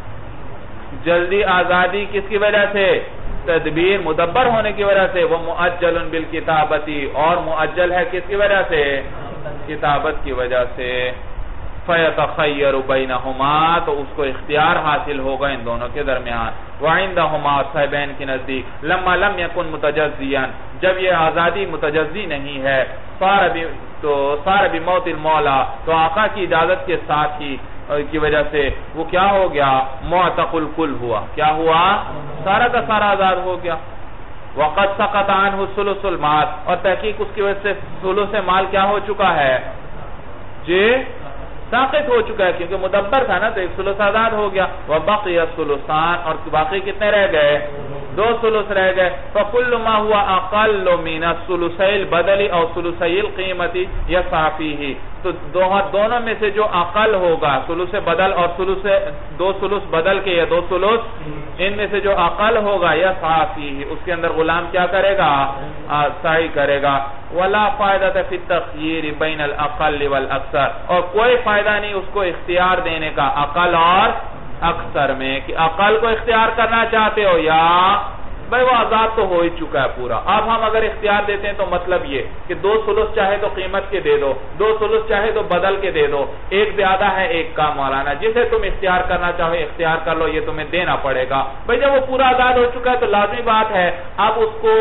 جلدی آزادی، کس کی وجہ سے؟ تدبیر، مدبر ہونے کی وجہ سے. وہ معجل بالکتابتی، اور معجل ہے کس کی وجہ سے؟ کتابت کی وجہ سے. فَيَتَخَيَّرُ بَيْنَهُمَا، تو اس کو اختیار حاصل ہوگا ان دونوں کے درمیان. وَعِنْدَهُمَا، صاحبین کی نزدیک. لَمَّا لَمْ يَكُنْ مُتَجَزِّيًا، جب یہ آزادی متجزی نہیں ہے، تو صار بِمَوْتِ الْمَوْلَى، تو آقا کی اجازت کے ساتھ ہی کی وجہ سے وہ کیا ہو گیا؟ معتق الکل ہوا. کیا ہوا؟ سارا کا سارا آزاد ہو گیا. وَقَدْ سَقَطَ عَنْهُ ثُلُثُ الْمَالِ، اور تحقیق اس کی وجہ سے ثلث مال کیا ہو چکا ہے؟ جی ساقط ہو چکا ہے، کیونکہ مدبر تھا نا، تو ایک ثلث آزاد ہو گیا. وَبَقِيَ الثُّلُثَانِ، اور باقی کتنے رہ گئے؟ دو ثلث رہ گئے. فَكُلُّ مَا هُوَ أَقَلُّ مِنَ الثُّلُثَيِ الْبَدَلِ أَوْ ثُلُثَيِ الْقِيمَةِ يَسْعَى فِيهِ، تو دونوں میں سے جو اقل ہوگا، ثلث بدل اور ثلث، دو ثلث بدل کے یا دو ثلث، ان میں سے جو اقل ہوگا يَسْعَى فِيهِ، اس کے اندر غلام کیا کرے گا؟ سعی کرے گا. وَلَا فَائِدَةَ فِي التَّخْيِيرِ بَيْنَ الْأَقَلِّ وَالْأَكْثَرِ، اور کوئی فائدہ نہیں اس کو اختیار دینے کا اقل اور اکثر میں، کہ اقل کو اختیار کرنا چاہتے ہو یا بھئی وہ آزاد تو ہو ہی چکا ہے پورا. اب ہم اگر اختیار دیتے ہیں تو مطلب یہ کہ دو ثلث چاہے تو قیمت کے دے دو، دو ثلث چاہے تو بدل کے دے دو، ایک زیادہ ہے ایک کم، مولانا جسے تم اختیار کرنا چاہو اختیار کر لو، یہ تمہیں دینا پڑے گا. بھئی جب وہ پورا آزاد ہو چکا ہے تو لازمی بات ہے اب اس کو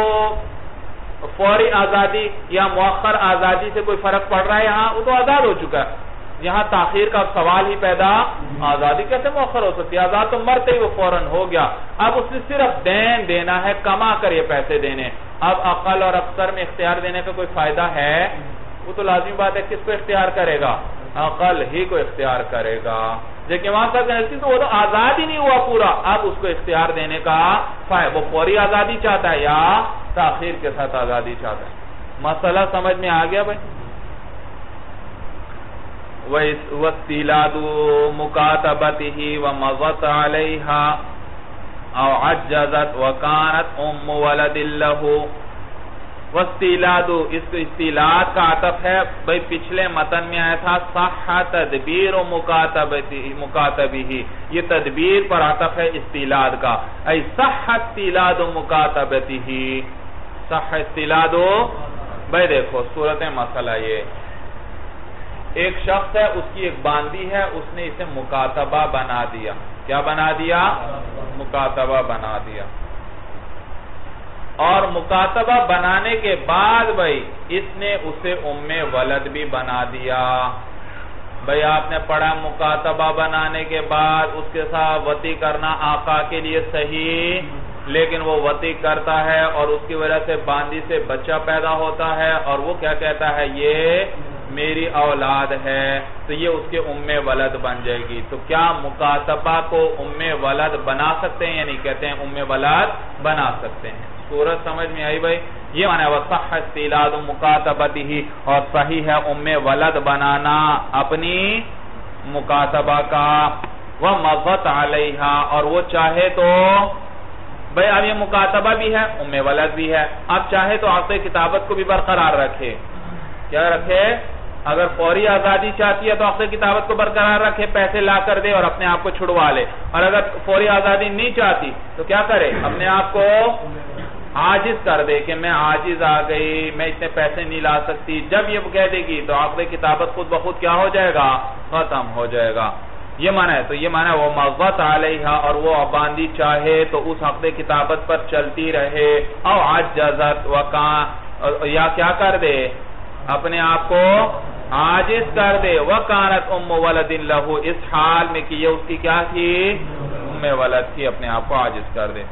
فوری آزادی یا مؤخر آزادی سے کوئی فرق پڑ رہا ہے؟ یہاں وہ تو آزاد ہو چکا ہے، یہاں تاخیر کا سوال ہی پیدا، آزادی کیسے مؤخر ہو سکتی ہے؟ آزاد تو مرتے ہی وہ فوراً ہو گیا. اب اس نے صرف دین دینا ہے، کما کر یہ پیسے دینے. اب اقل اور اکثر میں اختیار دینے کا کوئی فائدہ ہے؟ وہ تو لازمی بات ہے کس کو اختیار کرے گا؟ اقل ہی کو اختیار کرے گا. لیکن وہاں صاحب کہتے تو وہ تو آزاد ہی نہیں ہوا پورا، اب اس کو اختیار دینے کا فائدہ، وہ فوری آزادی چاہتا ہے یا تاخیر کے ساتھ آزادی چاہتا ہے. مسئلہ سمجھ میں آ گیا بھائی؟ وَاسْتِلَادُ مُكَاتَبَتِهِ وَمَضَتْ عَلَيْهَا أَوْ عَجَّزَتْ وَكَانَتْ أُمُّ وَلَدٍ لَهُ. وَاسْتِلَادُ، اس کو استیلاد کا عطف ہے. بھئی پچھلے متن میں آیا تھا صح تدبیر مکاتبہ، یہ تدبیر پر عطف ہے استیلاد کا. ای صح استیلاد مکاتبتہ، صح استیلاد. بھئی دیکھو صورت مسئلہ یہ، ایک شخص ہے، اس کی ایک باندی ہے، اس نے اسے مکاتبہ بنا دیا. کیا بنا دیا؟ مکاتبہ بنا دیا. اور مکاتبہ بنانے کے بعد بھئی اس نے اسے ام ولد بھی بنا دیا. بھئی آپ نے پڑھا مکاتبہ بنانے کے بعد اس کے ساتھ وطی کرنا آقا کے لیے صحیح، لیکن وہ وطی کرتا ہے اور اس کی وجہ سے باندی سے بچہ پیدا ہوتا ہے، اور وہ کیا کہتا ہے؟ یہ میری اولاد ہے، تو یہ اس کے ام ولد بن جائے گی. تو کیا مکاتبہ کو ام ولد بنا سکتے ہیں یا نہیں؟ کہتے ہیں ام ولد بنا سکتے ہیں. صورت سمجھ میں آئی بھائی؟ یہ معنی وَصَحَّ اسْتِلَادُ مُكَاتَبَتِهِ، اور صحیح ہے ام ولد بنانا اپنی مکاتبہ کا. وَمَضَتْ عَلَيْهَا، اور وہ چاہے تو بھئی اب یہ مکاتبہ بھی ہے ام ولد بھی ہے، اب چاہے تو عقد کتابت کو بھی برقرار رکھے. کیا رکھے؟ اگر فوری آزادی چاہتی ہے تو عقد کتابت کو برقرار رکھے، پیسے لا کر دے اور اپنے آپ کو چھڑوا لے. اور اگر فوری آزادی نہیں چاہتی تو کیا کرے؟ اپنے آپ کو عاجز کر دے کہ میں عاجز آ گئی، میں اتنے پیسے نہیں لا سکتی، جب یہ کہہ دے گی تو عقد کتابت خود بخود کیا ہو جائے گا؟ ختم ہو جائے گا. یہ معنی ہے. تو یہ معنی ہے وہ مضت علیہا، اور وہ باندی چاہے تو اس عقد کتابت پر چلتی رہے، او عجزت وکان، یا کیا کر دے؟ اپنے آپ کو عاجز کر دے. وکانت ام ولد لہو، اس حال میں کہ یہ اس کی کیا تھی؟ ام ولد تھی، اپنے آپ کو عاجز کر دے.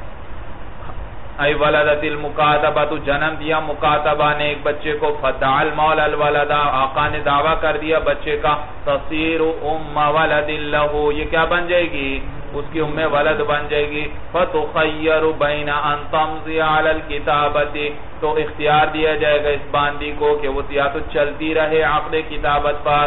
ای ولدت المکاتبہ، تو جنم دیا مکاتبہ نے ایک بچے کو، فدع المولا الولدہ، آقا نے دعویٰ کر دیا بچے کا، تصیر ام ولد لہو، یہ کیا بن جائے گی؟ اس کی ام ولد بن جائے گی. فتخیر بین ان تمضی علی الکتابت، تو اختیار دیا جائے گا اس باندی کو کہ وہ یا تو چلتی رہے عقد کتابت پر،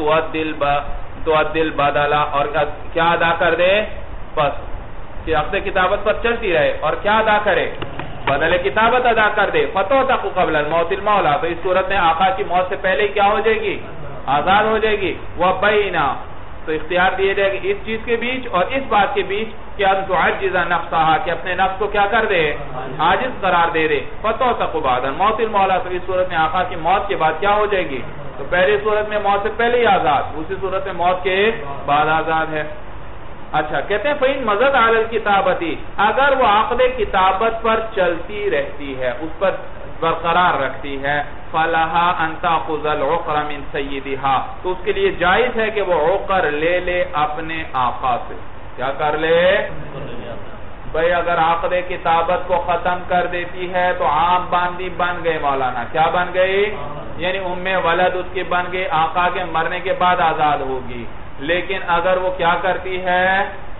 وتؤدی البدل، اور کیا ادا کر دے؟ پس کہ عقد کتابت پر چلتی رہے اور کیا ادا کرے؟ بدل کتابت ادا کر دے. فتعتق قبل الموت المولا، تو اس صورت میں آقا کی موت سے پہلے کیا ہو جائے گی؟ آزاد ہو جائے گی. وبینا، تو اختیار دیے جائے گی اس چیز کے بیچ اور اس بات کے بیچ کہ ان تعجز نفسها، کہ اپنے نفس کو کیا کر دے؟ عاجز قرار دے دے. فتعتق بعد الموت المولا، تو اس صورت میں آقا کی موت کے بعد کیا ہو جائے گی؟ تو پہلی صورت میں موت سے پہلے ہی آزاد، دوسری صورت میں موت کے بعد آزاد ہے. اچھا کہتے ہیں فَإِن مَزَدْ عَلَى الْكِتَابَةِ، اگر وہ عقد کتابت پر چلتی رہتی ہے، اس پر برقرار رکھتی ہے، فَلَهَا أَن تَأْخُذَ الْعُقْرَ مِن سَيِّدِهَا، تو اس کے لیے جائز ہے کہ وہ عقر لے لے اپنے آقا سے. کیا کر لے؟ بھئی اگر عقد کتابت کو ختم کر دیتی ہے تو عام باندی بن گئے مولانا. کیا بن گئی؟ یعنی ام ولد اس کی بن گئی، آقا کے مرنے کے بعد آزاد ہوگی. لیکن اگر وہ کیا کرتی ہے؟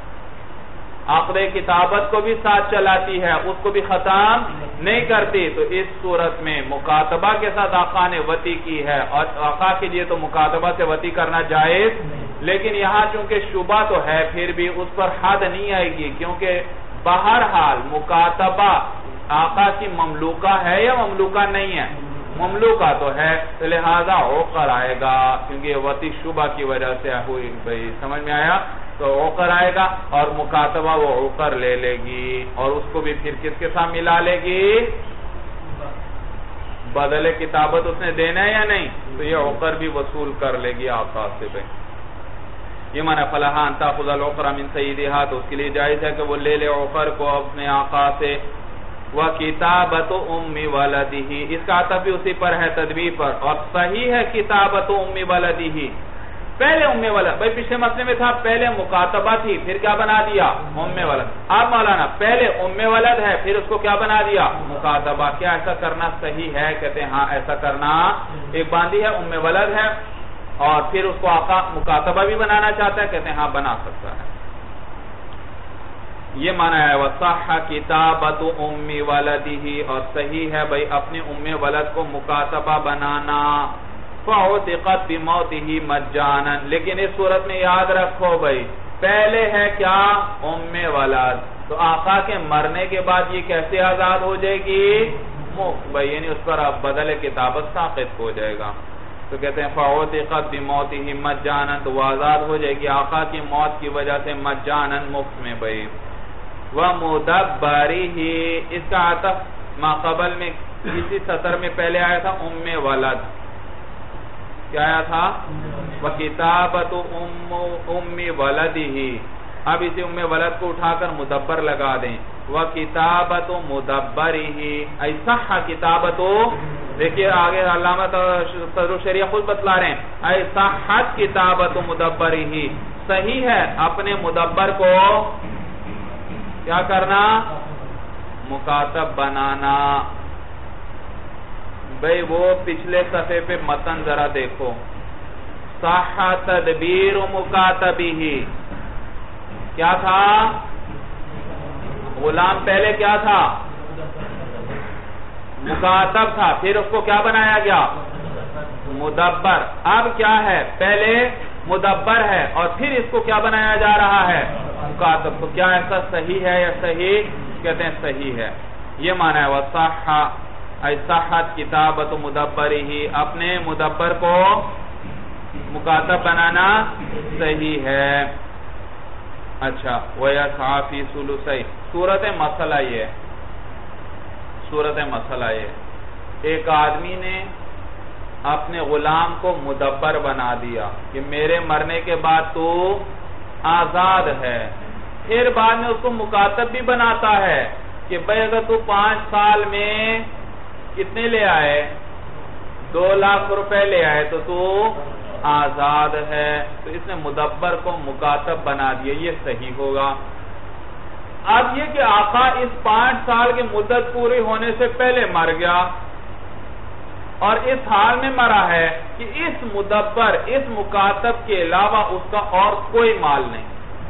عقد کتابت کو بھی ساتھ چلاتی ہے، اس کو بھی ختم نہیں کرتی، تو اس صورت میں مکاتبہ کے ساتھ آقا نے وطی کی ہے، اور آقا کے لیے تو مکاتبہ سے وطی کرنا جائز. لیکن یہاں چونکہ شبہ تو ہے، پھر بھی اس پر حد نہیں آئے گی، کیونکہ بہرحال مکاتبہ آقا کی مملوکہ ہے یا مملوکہ نہیں ہے؟ مملوکہ تو ہے، تو لہذا عقر آئے گا، کیونکہ وطی شبہ کی وجہ سے ہوئی. بھئی سمجھ میں آیا؟ تو عقر آئے گا اور مکاتبہ وہ عقر لے لے گی، اور اس کو بھی پھر کس کے ساتھ ملا لے گی؟ بدل کتابت اس نے دینا ہے یا نہیں؟ تو یہ عقر بھی وصول کر لے گی آقا سے. بھئی یہ معنی فَلَهَا أَن تَأْخُذَ الْعُقْرَ مِن سَيِّدِهَا، تو اس کے لیے جائز ہے کہ وہ لے لے عقر کو اپنے آقا سے. وَكِتَابَةُ أُمِّ وَلَدِهِ، اس کا عطف بھی اسی پر ہے، تدبیر پر، اور صحیح ہے کتابت أُمِّ وَلَدِهِ. پہلے ام ولد، بھئی پچھلے مسئلے میں تھا پہلے مکاتبہ تھی، پھر کیا بنا دیا؟ ام ولد. اب مولانا پہلے ام ولد ہے، پھر اس کو کیا بنا دیا؟ مکاتبہ. کیا ایسا کرنا صحیح ہے؟ کہتے ہیں ہاں ایسا کرنا. ایک باندی ہے، ام ولد ہے، اور پھر اس کو آقا مکاتبہ بھی بنانا چاہتا ہے، کہتے ہیں ہاں بنا سکتا ہے. یہ معنی ہے وَصَحَّ كِتَابَةُ أُمِّ وَلَدِهِ، اور صحیح ہے بھئی اپنی ام ولد کو مکاتبہ بنانا. فَعُتِقَتْ بِمَوْتِهِ مَجَّانًا، لیکن اس صورت میں یاد رکھو بھئی پہلے ہے کیا؟ ام ولد. تو آقا کے مرنے کے بعد یہ کیسے آزاد ہو جائے گی؟ مفت. بھئی یعنی اس پر اب بدل کتابت ساقط ہو جائے گا. تو کہتے ہیں فَعُتِقَتْ بِمَوْتِهِ مَجَّانًا، تو وہ آزاد ہو جائے گی آقا کی موت کی وجہ سے مجانا مفت میں. بھئی وَمُدَبَّرِهِ، اس کا عطف ما قبل میں اسی سطر میں پہلے آیا تھا ام ولد. کیا آیا تھا؟ وَكِتَابَةُ أُمِّ وَلَدِهِ، اب اسی ام ولد کو اٹھا کر مدبر لگا دیں. وَكِتَابَةُ مُدَبَّرِهِ ای صح کتابتو، دیکھئے آگے علامہ صدر الشریعہ خود بتلا رہے ہیں، ای صحت کتابت مدبرِهِ، صحیح ہے اپنے مدبر کو کیا کرنا؟ مکاتب بنانا. بھئی وہ پچھلے صفحے پہ متن ذرا دیکھو. صح تدبیر مکاتبہ، کیا تھا؟ غلام پہلے کیا تھا؟ مکاتب تھا، پھر اس کو کیا بنایا گیا؟ مدبر. اب کیا ہے؟ پہلے مدبر ہے اور پھر اس کو کیا بنایا جا رہا ہے؟ مکاتب. تو کیا ایسا صحیح ہے یا صحیح؟ کہتے ہیں صحیح ہے. یہ معنی ہے وَصَحَّ ای صحت کتابت مدبرِهِ، اپنے مدبر کو مکاتب بنانا صحیح ہے. اچھا وَيَسْعَى فِي ثُلُثَيْ، صورت مسئلہ یہ صورت مسئلہ یہ، ایک آدمی نے اپنے غلام کو مدبر بنا دیا کہ میرے مرنے کے بعد تو آزاد ہے، پھر بعد میں اس کو مکاتب بھی بناتا ہے کہ بھئی اگر تو پانچ سال میں کتنے لے آئے، دو لاکھ روپے لے آئے تو تو آزاد ہے، تو اس نے مدبر کو مکاتب بنا دیا، یہ صحیح ہوگا۔ اب یہ کہ آقا اس پانچ سال کی مدت پوری ہونے سے پہلے مر گیا اور اس حال میں مرا ہے کہ اس مدبر اس مکاتب کے علاوہ اس کا اور کوئی مال نہیں،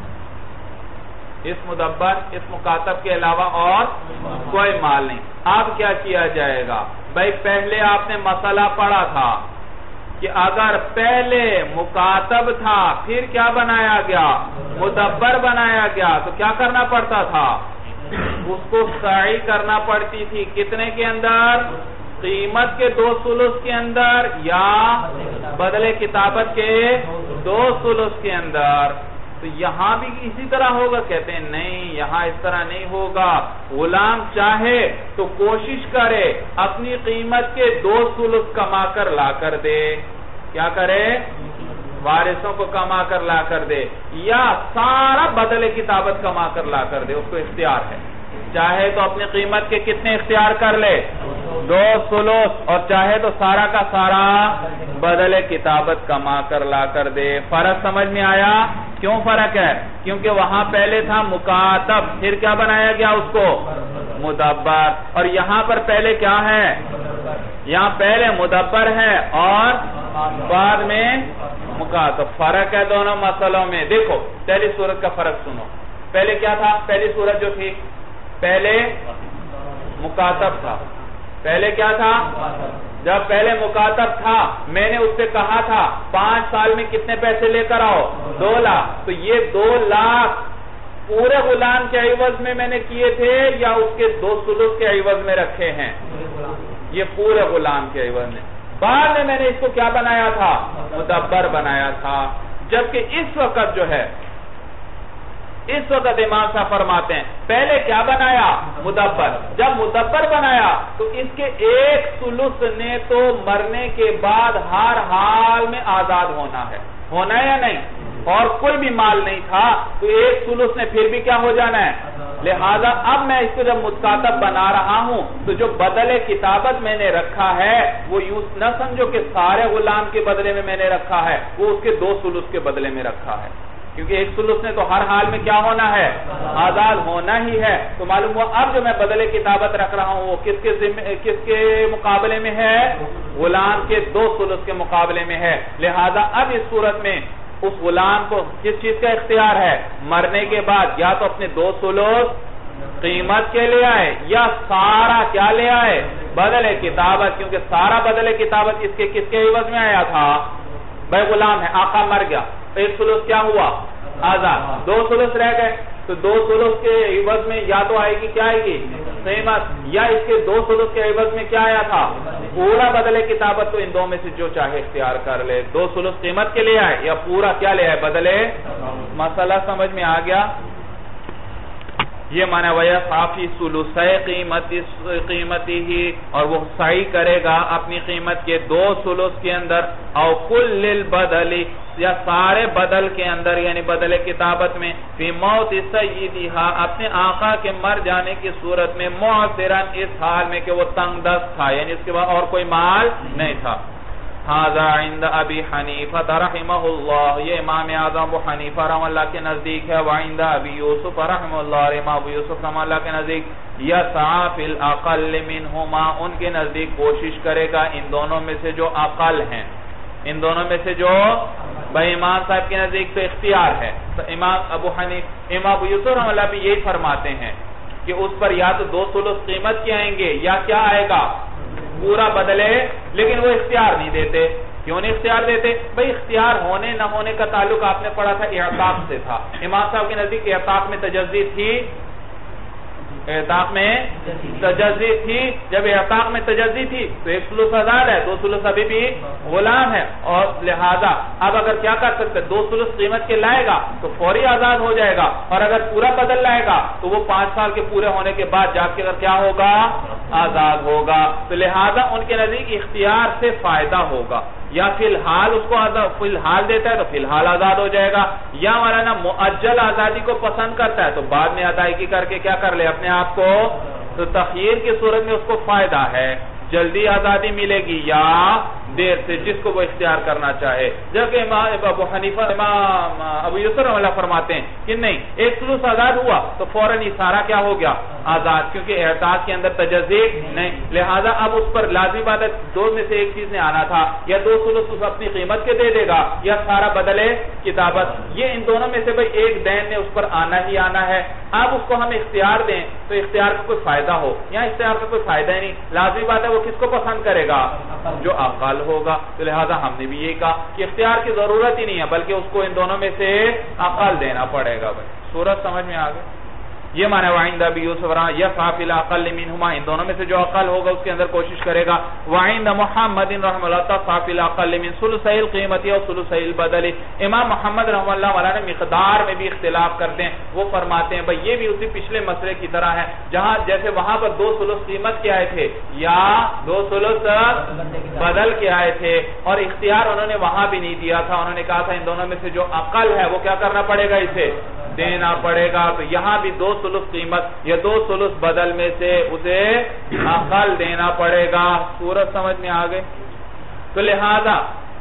اس مدبر اس مکاتب کے علاوہ اور کوئی مال نہیں۔ اب کیا کیا جائے گا؟ بھائی پہلے آپ نے مسئلہ پڑھا تھا کہ اگر پہلے مکاتب تھا پھر کیا بنایا گیا؟ مدبر بنایا گیا، تو کیا کرنا پڑتا تھا؟ اس کو سعی کرنا پڑتی تھی کتنے کے اندر؟ قیمت کے دو ثلث کے اندر یا بدلے کتابت کے دو ثلث کے اندر۔ تو یہاں بھی اسی طرح ہوگا؟ کہتے ہیں نہیں، یہاں اس طرح نہیں ہوگا۔ غلام چاہے تو کوشش کرے اپنی قیمت کے دو ثلث کما کر لا کر دے، کیا کرے؟ وارثوں کو کما کر لا کر دے، یا سارا بدلے کتابت کما کر لا کر دے، اس کو اختیار ہے۔ چاہے تو اپنی قیمت کے کتنے اختیار کر لے؟ دو ثلث، اور چاہے تو سارا کا سارا بدلے کتابت کما کر لا کر دے۔ فرق سمجھ میں آیا؟ کیوں فرق ہے؟ کیونکہ وہاں پہلے تھا مکاتب، پھر کیا بنایا گیا اس کو؟ مدبر، اور یہاں پر پہلے کیا ہے؟ یہاں پہلے مدبر ہے اور بعد میں مکاتب۔ فرق ہے دونوں مسئلوں میں۔ دیکھو پہلی صورت کا فرق سنو، پہلے کیا تھا؟ پہلی صورت جو تھی پہلے مکاتب تھا، پہلے کیا تھا؟ جب پہلے مکاتب تھا میں نے اس سے کہا تھا پانچ سال میں کتنے پیسے لے کر آؤ؟ دو لاکھ، تو یہ دو لاکھ پورے غلام کے عوض میں میں نے کیے تھے یا اس کے دو ثلث کے عوض میں رکھے ہیں؟ یہ پورے غلام کے عوض میں۔ بعد میں میں نے اس کو کیا بنایا تھا؟ مدبر بنایا تھا۔ جبکہ اس وقت جو ہے، اس وقت امام صاحب فرماتے ہیں پہلے کیا بنایا؟ مدبر۔ جب مدبر بنایا تو اس کے ایک ثلث نے تو مرنے کے بعد ہر حال میں آزاد ہونا ہے، ہونا ہے یا نہیں؟ اور کوئی بھی مال نہیں تھا تو ایک ثلث نے پھر بھی کیا ہو جانا ہے؟ لہذا اب میں اس کو جب مکاتب بنا رہا ہوں تو جو بدل کتابت میں نے رکھا ہے وہ یوں نہ سمجھو کہ سارے غلام کے بدلے میں میں نے رکھا ہے، وہ اس کے دو ثلث کے بدلے میں رکھا ہے، کیونکہ ایک ثلث نے تو ہر حال میں کیا ہونا ہے؟ آزاد ہونا ہی ہے۔ تو معلوم ہوا اب جو میں بدلے کتابت رکھ رہا ہوں وہ کس کے کس کے مقابلے میں ہے؟ غلام کے دو ثلث کے مقابلے میں ہے۔ لہذا اب اس صورت میں اس غلام کو کس چیز کا اختیار ہے؟ مرنے کے بعد یا تو اپنے دو ثلث قیمت کے لے آئے یا سارا کیا لے آئے؟ بدلے کتابت، کیونکہ سارا بدلے کتابت اس کے کس کے عوض میں آیا تھا؟ بھائی غلام ہے، آقا مر گیا، ایک ثلث کیا ہوا؟ آزاد، دو ثلث رہ گئے، تو دو ثلث کے عوض میں یا تو آئے گی کیا آئے گی؟ قیمت، یا اس کے دو ثلث کے عوض میں کیا آیا تھا؟ پورا بدلے کتابت، تو ان دو میں سے جو چاہے اختیار کر لے، دو ثلث قیمت کے لے آئے یا پورا کیا لے آئے؟ بدلے۔ مسئلہ سمجھ میں آ گیا؟ یہ معنی وَيَصْعَفِ ثُلُثَيْ قِیمَتِهِ، اور وہ سعی کرے گا اپنی قیمت کے دو ثلث کے اندر، او کل البدل، یا سارے بدل کے اندر یعنی بدل کتابت میں، فی موت سیدہا، اپنے آقا کے مر جانے کی صورت میں، معسرا، اس حال میں کہ وہ تنگ دست تھا، یعنی اس کے بعد اور کوئی مال نہیں تھا۔ ھذا عند ابی حنیفہ رحمہ اللہ، یہ امام اعظم ابو حنیفہ رحمہ اللہ کے نزدیک ہے، وعند ابی یوسف رحمہ اللہ، اور امام ابو یوسف رحمہ اللہ کے نزدیک، یسعی فی الاقل منہما، ان کے نزدیک کوشش کرے گا ان دونوں میں سے جو اقل ہیں، ان دونوں میں سے جو، بھائی امام صاحب کے نزدیک تو اختیار ہے، تو امام ابو حنیف امام ابو یوسف رحمہ اللہ بھی یہی فرماتے ہیں کہ اس پر یا تو دو ثلث قیمت کے آئیں گے یا کیا آئے گا؟ پورا بدلے، لیکن وہ اختیار نہیں دیتے۔ کیوں نہیں اختیار دیتے؟ بھئی اختیار ہونے نہ ہونے کا تعلق آپ نے پڑھا تھا اعتاق سے تھا، امام صاحب کے نزدیک اعتاق میں تجزی تھی، اعتاق میں تجزی تھی، جب اعتاق میں تجزی تھی تو ایک ثلث آزاد ہے، دو ثلث ابھی بھی غلام ہے، اور لہذا اب اگر کیا کر سکتے، دو ثلث قیمت کے لائے گا تو فوری آزاد ہو جائے گا، اور اگر پورا بدل لائے گا تو وہ پانچ سال کے پورے ہونے کے بعد جا کے اگر کیا ہوگا؟ آزاد ہوگا. تو لہذا ان کے نزدیک اختیار سے فائدہ ہوگا, یا فی الحال اس کو فی الحال دیتا ہے تو فی الحال آزاد ہو جائے گا, یا مولانا مؤجل آزادی کو پسند کرتا ہے تو بعد میں ادائیگی کر کے کیا کر لے اپنے آپ کو, تو تخییر کی صورت میں اس کو فائدہ ہے, جلدی آزادی ملے گی یا دیر سے, جس کو وہ اختیار کرنا چاہے. جبکہ امام ابو حنیفہ امام ابو یوسف رحمہ اللہ فرماتے ہیں کہ نہیں, ایک ثلث آزاد ہوا تو فوراً یہ سارا کیا ہو گیا آزاد, کیونکہ اعتراض کے اندر تجزی نہیں. لہذا اب اس پر لازمی بات ہے دو میں سے ایک چیز نے آنا تھا, یا دو ثلث اس اپنی قیمت کے دے دے گا یا سارا بدلے کتابت. یہ ان دونوں میں سے بھئی ایک دین نے اس پر آنا ہی آنا ہے. اب اس کو ہم اختیار دیں تو اختیار کا کوئی فائدہ ہو, یا اختیار کا کوئی فائدہ ہی نہیں. لازمی بات ہے وہ کس کو پسند کرے گا, جو عقل ہوگا. تو لہذا ہم نے بھی یہ کہا کہ اختیار کی ضرورت ہی نہیں ہے, بلکہ اس کو ان دونوں میں سے عقل دینا پڑے گا. بھائی صورت سمجھ میں آ گئی. یہ معنی وعند ابی یوسف یسعى الاقل منهما, ان دونوں میں سے جو عقل ہوگا اس کے اندر کوشش کرے گا. وعند محمد رحمہ اللہ تسعى الاقل من ثلثي القیمت و ثلثي البدل. امام محمد رحمہ اللہ والا نے مقدار میں بھی اختلاف کرتے ہیں. وہ فرماتے ہیں بھئی یہ بھی اسی پچھلے مسئلے کی طرح ہے, جہاں جیسے وہاں پر دو ثلث قیمت کے آئے تھے یا دو ثلث بدل کے آئے تھے, اور اختیار انہوں نے وہاں بھی نہیں دیا تھا. انہوں نے کہا تھا ان دونوں میں سے جو عقل ہے وہ کیا کرنا پڑے گا, اسے دینا پڑے گا. تو یہاں بھی دو ثلث قیمت یا دو ثلث بدل میں سے اسے عقل دینا پڑے گا. صورت سمجھ میں آ گئے. تو لہذا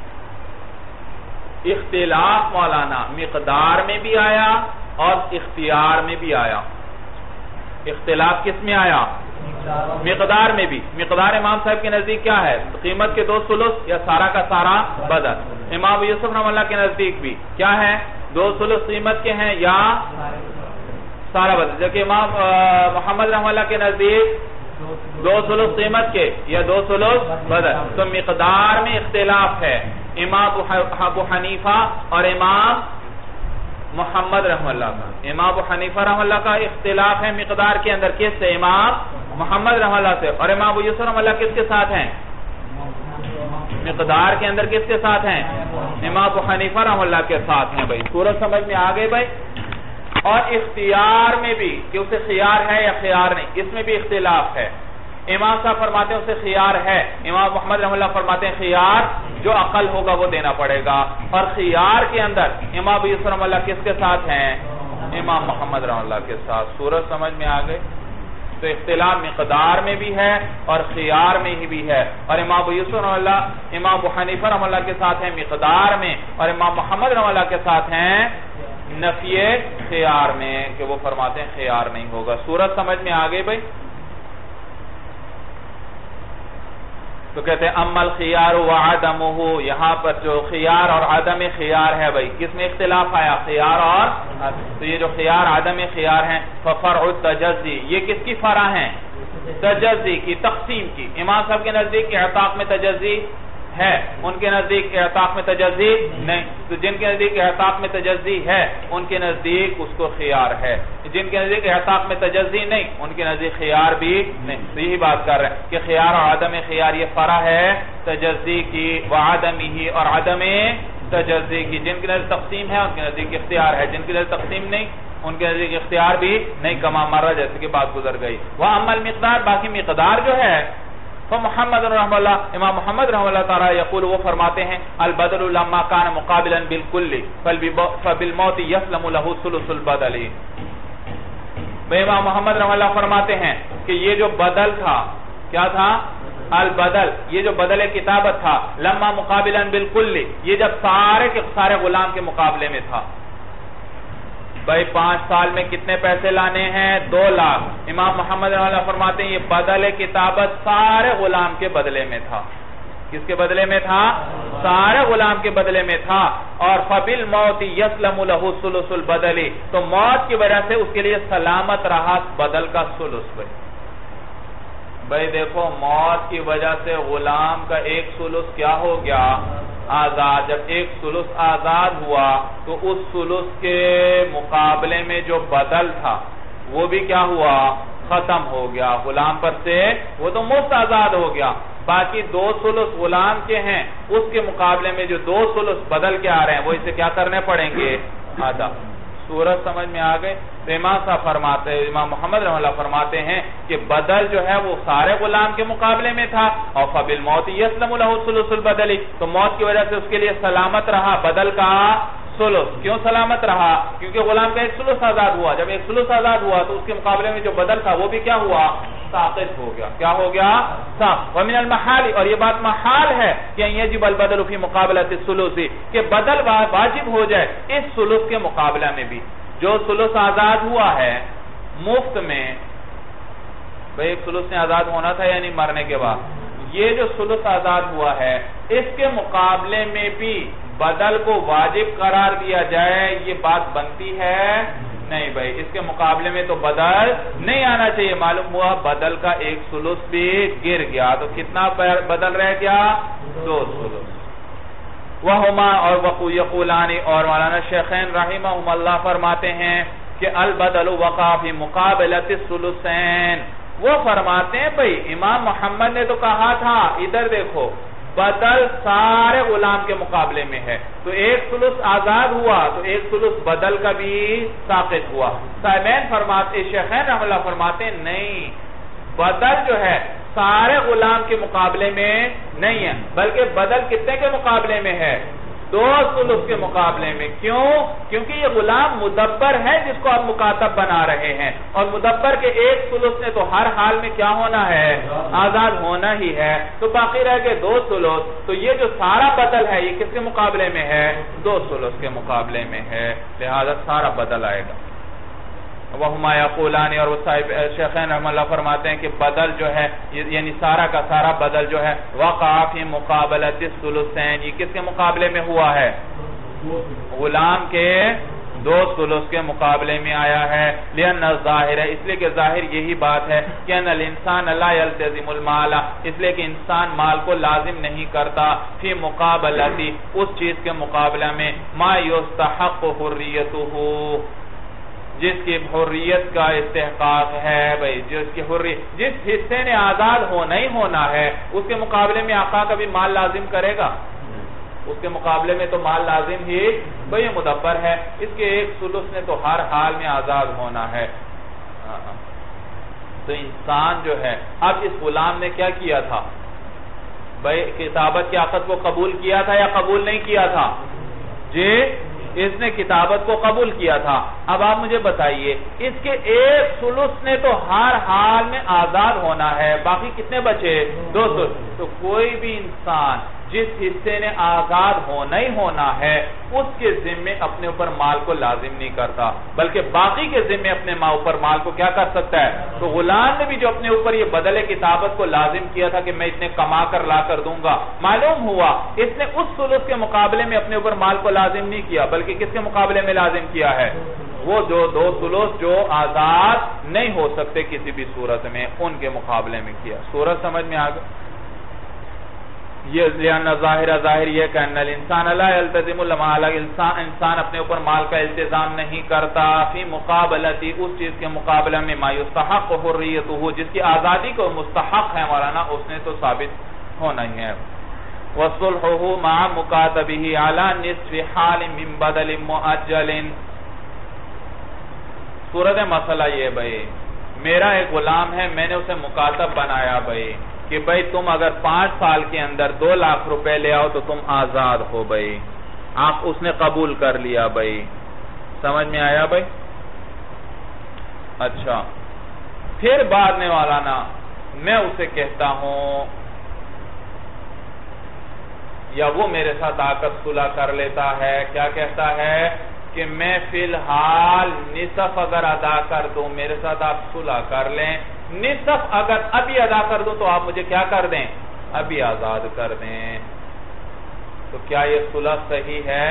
اختلاف مولانا مقدار میں بھی آیا اور اختیار میں بھی آیا. اختلاف کس میں آیا, مقدار میں بھی. مقدار امام صاحب کے نزدیک کیا ہے, قیمت کے دو ثلث یا سارا کا سارا بدل. امام یوسف رحمہ اللہ کے نزدیک بھی کیا ہے, دو ثلث قیمت کے ہیں یا سارا بدل. جبکہ امام محمد رحمہ اللہ کے نزدیک دو ثلث قیمت کے یا دو ثلث بدل. تو مقدار میں اختلاف ہے. امام ابو حنیفہ اور امام محمد رحمہ اللہ کا, امام ابو حنیفہ رحمہ اللہ کا اختلاف ہے مقدار کے اندر کس سے, امام محمد رحمہ اللہ سے. اور امام ابو یوسف رحمہ اللہ کس کے ساتھ ہیں, مقدار کے اندر کس کے ساتھ ہیں, امام ابو حنیفہ رحمہ اللہ کے ساتھ ہیں. بھائی صورت سمجھ میں آ گئے. بھائی اور اختیار میں بھی کہ اسے خیار ہے یا خیار نہیں, اس میں بھی اختلاف ہے. امام صاحب فرماتے ہیں اسے خیار ہے, امام محمد رحمہ اللہ فرماتے ہیں خیار جو عقل ہوگا وہ دینا پڑے گا. اور خیار کے اندر امام ابو یوسف رحمہ اللہ کس کے ساتھ ہیں, امام محمد رحمہ اللہ کے ساتھ. صورت سمجھ میں آ گئے. تو اختلاف مقدار میں بھی ہے اور خیار میں ہی بھی ہے. اور امام ابو یوسف رحمہ اللہ امام ابو حنیفہ رحمہ اللہ کے ساتھ ہیں مقدار میں, اور امام محمد رحمہ اللہ کے ساتھ ہیں نفی خیار میں, کہ وہ فرماتے ہیں خیار نہیں ہوگا. صورت سمجھ میں آ گئی. بھائی تو کہتے ہیں اما الخیار وعدمہ, یہاں پر جو خیار اور عدم خیار ہے بھائی کس میں اختلاف آیا, خیار اور. تو یہ جو خیار عدم خیار ہیں ففرع التجزی, یہ کس کی فرع ہیں, تجزی کی, تقسیم کی. امام صاحب کے نزدیک اعتاق میں تجزی ہے, ان کے نزدیک اعتاق میں تجزی نہیں. تو جن کے نزدیک اعتاق میں تجزی ہے ان کے نزدیک اس کو خیار ہے, جن کے نزدیک اعتاق میں تجزی نہیں ان کے نزدیک خیار بھی نہیں. تو یہی بات کر رہے ہیں کہ خیار اور عدم خیار یہ فرع ہے تجزی کی, وعدمہ اور عدم تجزی کی. جن کے نزدیک تقسیم ہے ان کے نزدیک اختیار ہے, جن کے نزدیک تقسیم نہیں ان کے نزدیک اختیار بھی نہیں, کما مرہ جیسے کہ بات گزر گئی. وَأَمَّا الْمِقْدَارِ, باقی مقدار جو ہے فمحمد رحمہ اللہ, امام محمد رحمہ اللہ تعالی یقول, وہ فرماتے ہیں البدل لما کان مقابلا بالکل فبالموت یسلم له ثلث البدل. امام محمد رحمہ اللہ فرماتے ہیں کہ یہ جو بدل تھا, کیا تھا, البدل, یہ جو بدل کتابت تھا, لما مقابلا بالکل, یہ جب سارے کے سارے غلام کے مقابلے میں تھا. بھائی پانچ سال میں کتنے پیسے لانے ہیں, دو لاکھ. امام محمد رحمہ اللہ فرماتے ہیں یہ بدل کتابت سارے غلام کے بدلے میں تھا. کس کے بدلے میں تھا, سارے غلام کے بدلے میں تھا. اور فبالموت یسلم له ثلث البدل, تو موت کی وجہ سے اس کے لیے سلامت رہا بدل کا ثلث. بھائی بھائی دیکھو موت کی وجہ سے غلام کا ایک ثلث کیا ہو گیا, آزاد. جب ایک ثلث آزاد ہوا تو اس ثلث کے مقابلے میں جو بدل تھا وہ بھی کیا ہوا, ختم ہو گیا. غلام پر سے وہ تو مفت آزاد ہو گیا, باقی دو ثلث غلام کے ہیں, اس کے مقابلے میں جو دو ثلث بدل کے آ رہے ہیں وہ اسے کیا کرنے پڑیں گے, آدھا. صورت سمجھ میں آ گئے. تو امام صاحب فرماتے ہیں, امام محمد رحمہ اللہ فرماتے ہیں کہ بدل جو ہے وہ سارے غلام کے مقابلے میں تھا، اور فَبِالْمَوْتِ يَسْلَمُ لَهُ ثُلُثُ الْبَدَلِ، تو موت کی وجہ سے اس کے لیے سلامت رہا بدل کا ثلث۔ کیوں سلامت رہا؟ کیونکہ غلام کا ایک ثلث آزاد ہوا، جب ایک ثلث آزاد ہوا تو اس کے مقابلے میں جو بدل تھا وہ بھی کیا ہوا؟ ساقط ہو گیا۔ کیا ہو گیا؟ ساقط۔ وَمِنَ الْمَحَالِ، اور یہ بات محال ہے کہ يَجِبَ الْبَدَلُ فِي مُقَابَلَةِ الثُّلُثِ، کہ بدل واجب ہو جائے اس ثلث کے مقابلہ میں بھی۔ جو ثلث آزاد ہوا ہے مفت میں، بھئی ایک ثلث نے آزاد ہونا تھا یعنی مرنے کے بعد، یہ جو ثلث آزاد ہوا ہے اس کے مقابلے میں بھی بدل کو واجب قرار دیا جائے، یہ بات بنتی ہے نہیں بھائی، اس کے مقابلے میں تو بدل نہیں آنا چاہیے۔ معلوم ہوا بدل کا ایک ثلث بھی گر گیا، تو کتنا بدل رہ گیا؟ دو ثلث۔ وَهُمَا، اور وَقُوا يَقُولَانِ، اور مولانا شیخین رحمہم اللہ فرماتے ہیں کہ البدل وقع فی مقابلۃ الثلثین، وہ فرماتے ہیں بھئی امام محمد نے تو کہا تھا، ادھر دیکھو بدل سارے غلام کے مقابلے میں ہے، تو ایک ثلث آزاد ہوا تو ایک ثلث بدل کا بھی ساقط ہوا۔ صاحبین فرماتے، شیخین رحمہ اللہ فرماتے ہیں نہیں، بدل جو ہے سارے غلام کے مقابلے میں نہیں ہے، بلکہ بدل کتنے کے مقابلے میں ہے؟ دو ثلث کے مقابلے میں۔ کیوں؟ کیونکہ یہ غلام مدبر ہے جس کو آپ مکاتب بنا رہے ہیں، اور مدبر کے ایک ثلث نے تو ہر حال میں کیا ہونا ہے؟ آزاد ہونا ہی ہے، تو باقی رہ گئے دو ثلث، تو یہ جو سارا بدل ہے یہ کس کے مقابلے میں ہے؟ دو ثلث کے مقابلے میں ہے، لہذا سارا بدل آئے گا۔ وَهُمَا يَقُولَانِ، اور وہ صاحب شیخین رحمہ اللہ فرماتے ہیں کہ بدل جو ہے یعنی سارا کا سارا بدل جو ہے وقع فی مقابلۃ الثلثین، یہ کس کے مقابلے میں ہوا ہے؟ غلام کے دو ثلث کے مقابلے میں آیا ہے۔ لأن الظاہر، اس لیے کہ ظاہر یہی بات ہے کہ ان الانسان لا يلتزم المال، اس لیے کہ انسان مال کو لازم نہیں کرتا فی مقابلتی، اس چیز کے مقابلہ میں ما یستحق حریتہ، جس کی حریت کا استحقاق ہے بھئی، جس کی حریت جس حصے نے آزاد ہونا ہی ہونا ہے اس کے مقابلے میں آقا کا بھی مال لازم کرے گا؟ اس کے مقابلے میں تو مال لازم ہی، بھئی یہ مدبر ہے، اس کے ایک ثلث نے تو ہر حال میں آزاد ہونا ہے۔ تو انسان جو ہے، اب اس غلام نے کیا کیا تھا بھئی؟ کتابت کی عقد کو قبول کیا تھا یا قبول نہیں کیا تھا؟ جی اس نے کتابت کو قبول کیا تھا۔ اب آپ مجھے بتائیے اس کے ایک ثلث نے تو ہر حال میں آزاد ہونا ہے، باقی کتنے بچے؟ دو ثلث۔ تو کوئی بھی انسان جس حصے نے آزاد ہونا ہی ہونا ہے اس کے ذمے اپنے اوپر مال کو لازم نہیں کرتا، بلکہ باقی کے ذمے اپنے ماں اوپر مال کو کیا کر سکتا ہے؟ تو غلام نے بھی جو اپنے اوپر یہ بدل کتابت کو لازم کیا تھا کہ میں اتنے کما کر لا کر دوں گا، معلوم ہوا اس نے اس ثلث کے مقابلے میں اپنے اوپر مال کو لازم نہیں کیا، بلکہ کس کے مقابلے میں لازم کیا ہے؟ وہ جو دو ثلث جو آزاد نہیں ہو سکتے کسی بھی صورت میں، ان کے مقابلے میں کیا۔ صورت سمجھ میں آ گئی؟ یہ لأن ظاہر ظاہر یہ کہ ان الانسان لا يلتزم المال، انسان اپنے اوپر مال کا التزام نہیں کرتا فی مقابلتی، اس چیز کے مقابلہ میں ما یستحق حریتہ، جس کی آزادی کو مستحق ہے مولانا، اس نے تو ثابت ہونا ہی ہے۔ وصلحہ مع مکاتبہ علی نصف حال من بدل مؤجل، صورت مسئلہ یہ بھئی، میرا ایک غلام ہے، میں نے اسے مکاتب بنایا بھئی کہ بھئی تم اگر پانچ سال کے اندر دو لاکھ روپے لے آؤ تو تم آزاد ہو بھئی، آپ اس نے قبول کر لیا بھئی، سمجھ میں آیا بھئی؟ اچھا، پھر بعد میں مولانا میں اسے کہتا ہوں یا وہ میرے ساتھ آ کر صلح کر لیتا ہے، کیا کہتا ہے کہ میں فی الحال نصف اگر ادا کر دوں، میرے ساتھ آپ صلح کر لیں، نصف اگر ابھی ادا کر دوں تو آپ مجھے کیا کر دیں؟ ابھی آزاد کر دیں۔ تو کیا یہ صلح صحیح ہے؟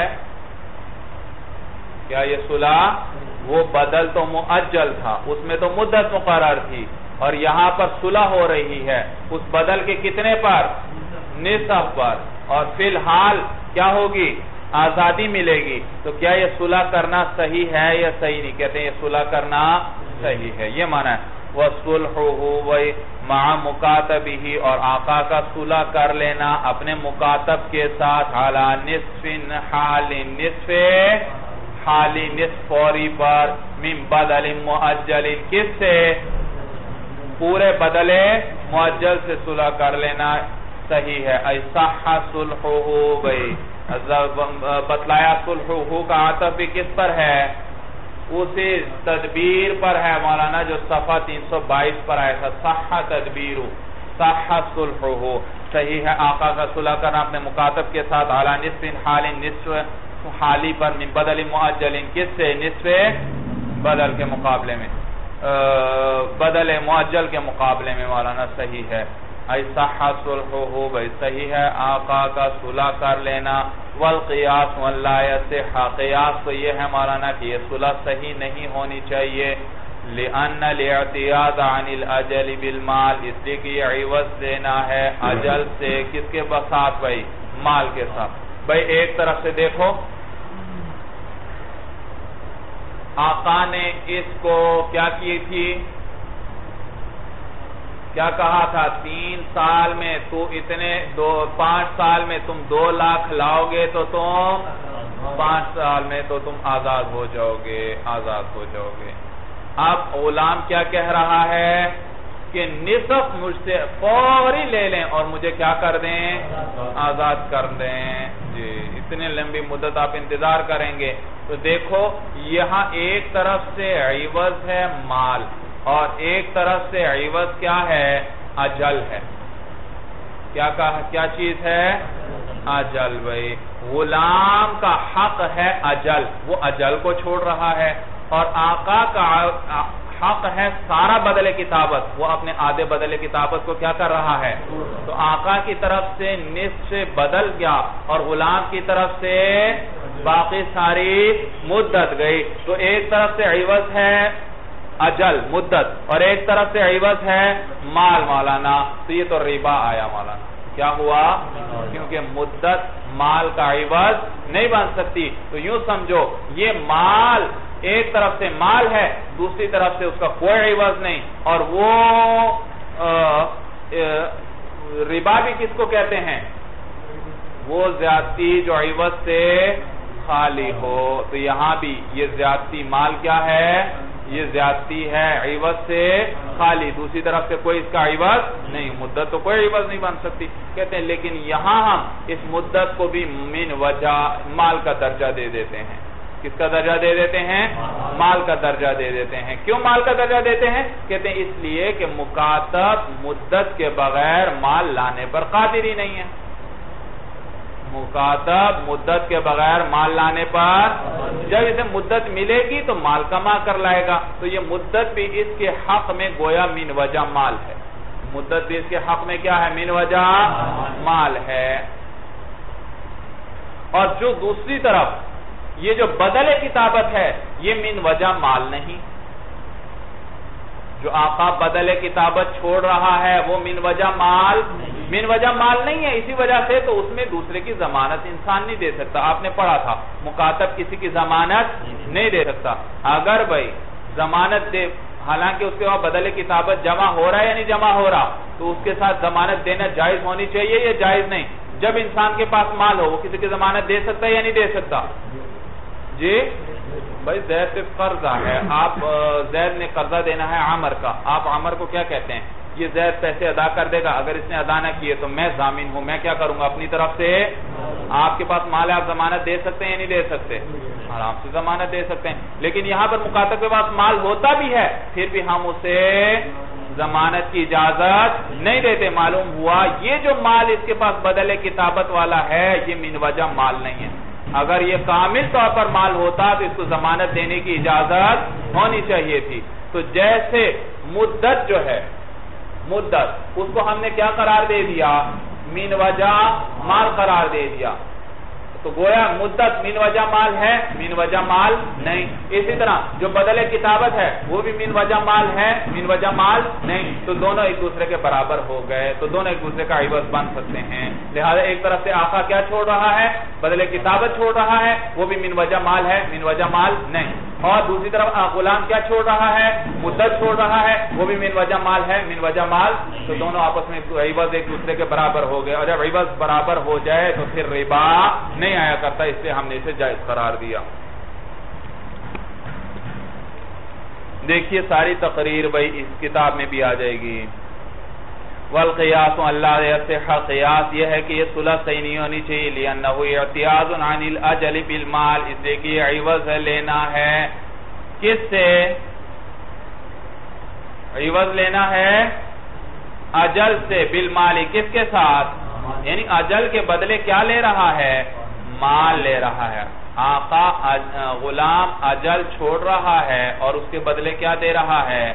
کیا یہ صلح؟ وہ بدل تو مؤجل تھا، اس میں تو مدت مقرر تھی، اور یہاں پر صلح ہو رہی ہے اس بدل کے کتنے پر؟ نصف پر، اور فی الحال کیا ہوگی؟ آزادی ملے گی۔ تو کیا یہ صلح کرنا صحیح ہے یا صحیح نہیں؟ کہتے ہیں یہ صلح کرنا صحیح ہے، یہ معنی ہے وَصُلْحُهُ مَعَ مُكَاتَبِهِ، اور آقا کا صلح کر لینا اپنے مکاتب کے ساتھ عَلَى نِصْفٍ حَالٍ، نصف حالی، نصف فوری پر، من بدل مؤجل، کس سے؟ پورے بدلے معجل سے صلح کر لینا صحیح ہے. صح صلحہ بھئی بتلایا صلحہ کا عطف بھی کس پر ہے؟ اسی تدبیر پر ہے مولانا جو صفحہ تین سو بائیس پر آیا تھا. صح تدبیر صح صلحہ صحیح ہے آقا کا صلح کرنا اپنے مکاتب کے ساتھ علی نصف حال نصف حالی پر من بدل معجل کس سے نصف بدل کے مقابلے میں بدل معجل کے مقابلے میں مولانا صحیح ہے. ای صح صلحہ بھئی صحیح ہے آقا کا صلح کر لینا. والقیاس ولا یصح قیاس تو یہ ہے مولانا کہ یہ صلح صحیح نہیں ہونی چاہیے. لأن الاعتیاد عن الاجل بالمال اس لیے کہ یہ عوض دینا ہے اجل سے کس کے ساتھ بھئی مال کے ساتھ. بھئی ایک طرف سے دیکھو آقا نے اس کو کیا کی تھی کیا کہا تھا تین سال میں تو اتنے دو پانچ سال میں تم دو لاکھ لاؤ گے تو تم پانچ سال میں تو تم آزاد ہو جاؤ گے آزاد ہو جاؤ گے. اب غلام کیا کہہ رہا ہے کہ نصف مجھ سے فوری لے لیں اور مجھے کیا کر دیں آزاد کر دیں. جی اتنے لمبی مدت آپ انتظار کریں گے تو دیکھو یہاں ایک طرف سے عوض ہے مال اور ایک طرف سے عوض کیا ہے اجل ہے. کیا کہا کیا چیز ہے اجل. بھئی غلام کا حق ہے اجل وہ اجل کو چھوڑ رہا ہے اور آقا کا حق ہے سارا بدل کتابت وہ اپنے آدھے بدل کتابت کو کیا کر رہا ہے. تو آقا کی طرف سے نصف سے بدل گیا اور غلام کی طرف سے باقی ساری مدت گئی. تو ایک طرف سے عوض ہے اجل مدت اور ایک طرف سے عوض ہے مال مولانا. تو یہ تو ربا آیا مولانا. کیا ہوا کیونکہ مدت مال کا عوض نہیں بن سکتی. تو یوں سمجھو یہ مال ایک طرف سے مال ہے دوسری طرف سے اس کا کوئی عوض نہیں اور وہ ربا بھی کس کو کہتے ہیں وہ زیادتی جو عوض سے خالی ہو. تو یہاں بھی یہ زیادتی مال کیا ہے یہ زیادتی ہے عوض سے خالی دوسری طرف سے کوئی اس کا عوض نہیں. مدت تو کوئی عوض نہیں بن سکتی. کہتے ہیں لیکن یہاں ہم اس مدت کو بھی من وجہ مال کا درجہ دے دیتے ہیں. کس کا درجہ دے دیتے ہیں مال کا درجہ دے دیتے ہیں. کیوں مال کا درجہ دیتے ہیں کہتے ہیں اس لیے کہ مکاتب مدت کے بغیر مال لانے پر قادر ہی نہیں ہے. مکاتب مدت کے بغیر مال لانے پر جب اسے مدت ملے گی تو مال کما کر لائے گا. تو یہ مدت بھی اس کے حق میں گویا من وجہ مال ہے. مدت بھی اس کے حق میں کیا ہے من وجہ مال ہے. اور جو دوسری طرف یہ جو بدل کتابت ہے یہ من وجہ مال نہیں. جو آقا بدل کتابت چھوڑ رہا ہے وہ من وجہ مال من وجہ مال نہیں ہے. اسی وجہ سے تو اس میں دوسرے کی ضمانت انسان نہیں دے سکتا. آپ نے پڑھا تھا مکاتب کسی کی ضمانت نہیں دے سکتا. اگر بھائی ضمانت دے حالانکہ اس کے بعد بدل کتابت جمع ہو رہا ہے یا نہیں جمع ہو رہا تو اس کے ساتھ ضمانت دینا جائز ہونی چاہیے یا جائز نہیں. جب انسان کے پاس مال ہو وہ کسی کی ضمانت دے سکتا ہے یا نہیں دے سکتا. جی بھائی زید پہ قرضہ ہے آپ زید نے قرضہ دینا ہے عمر کا. آپ عمر کو کیا کہتے ہیں یہ زید پیسے ادا کر دے گا. اگر اس نے ادا نہ کیے تو میں ضامن ہوں میں کیا کروں گا اپنی طرف سے. آپ کے پاس مال ہے آپ ضمانت دے سکتے ہیں یا نہیں دے سکتے آرام سے ضمانت دے سکتے ہیں. لیکن یہاں پر مکاتب کے پاس مال ہوتا بھی ہے پھر بھی ہم اسے ضمانت کی اجازت نہیں دیتے. معلوم ہوا یہ جو مال اس کے پاس بدل کتابت والا ہے یہ من وجہ مال نہیں ہے. اگر یہ کامل طور پر مال ہوتا تو اس کو ضمانت دینے کی اجازت ہونی چاہیے تھی. تو جیسے مدت جو ہے مدت اس کو ہم نے کیا قرار دے دیا من وجہ مال قرار دے دیا. تو گویا مدت من وجہ مال ہے من وجہ مال نہیں. اسی طرح جو بدل کتابت ہے وہ بھی من وجہ مال ہے من وجہ مال نہیں. تو دونوں ایک دوسرے کے برابر ہو گئے تو دونوں ایک دوسرے کا عوض بن سکتے ہیں. لہذا ایک طرف سے آقا کیا چھوڑ رہا ہے بدل کتابت چھوڑ رہا ہے وہ بھی من وجہ مال ہے من وجہ مال نہیں. اور دوسری طرف غلام کیا چھوڑ رہا ہے مدت چھوڑ رہا ہے وہ بھی من وجہ مال ہے من وجہ مال. تو دونوں آپس میں عوض ایک دوسرے کے برابر ہو گئے. اور جب عوض برابر ہو جائے تو پھر ربا نہیں آیا کرتا اس سے ہم نے اسے جائز قرار دیا. دیکھیے ساری تقریر بھائی اس کتاب میں بھی آ جائے گی. والقیاس اللہ یصح قیاس یہ ہے کہ یہ صلح صحیح نہیں ہونی چاہیے لأنہ اعتیاض عن الاجل بالمال اس لیے کہ یہ عوض لینا ہے کس سے عوض لینا ہے اجل سے بالمال کس کے ساتھ یعنی اجل کے بدلے کیا لے رہا ہے مال لے رہا ہے. آقا غلام اجل چھوڑ رہا ہے اور اس کے بدلے کیا دے رہا ہے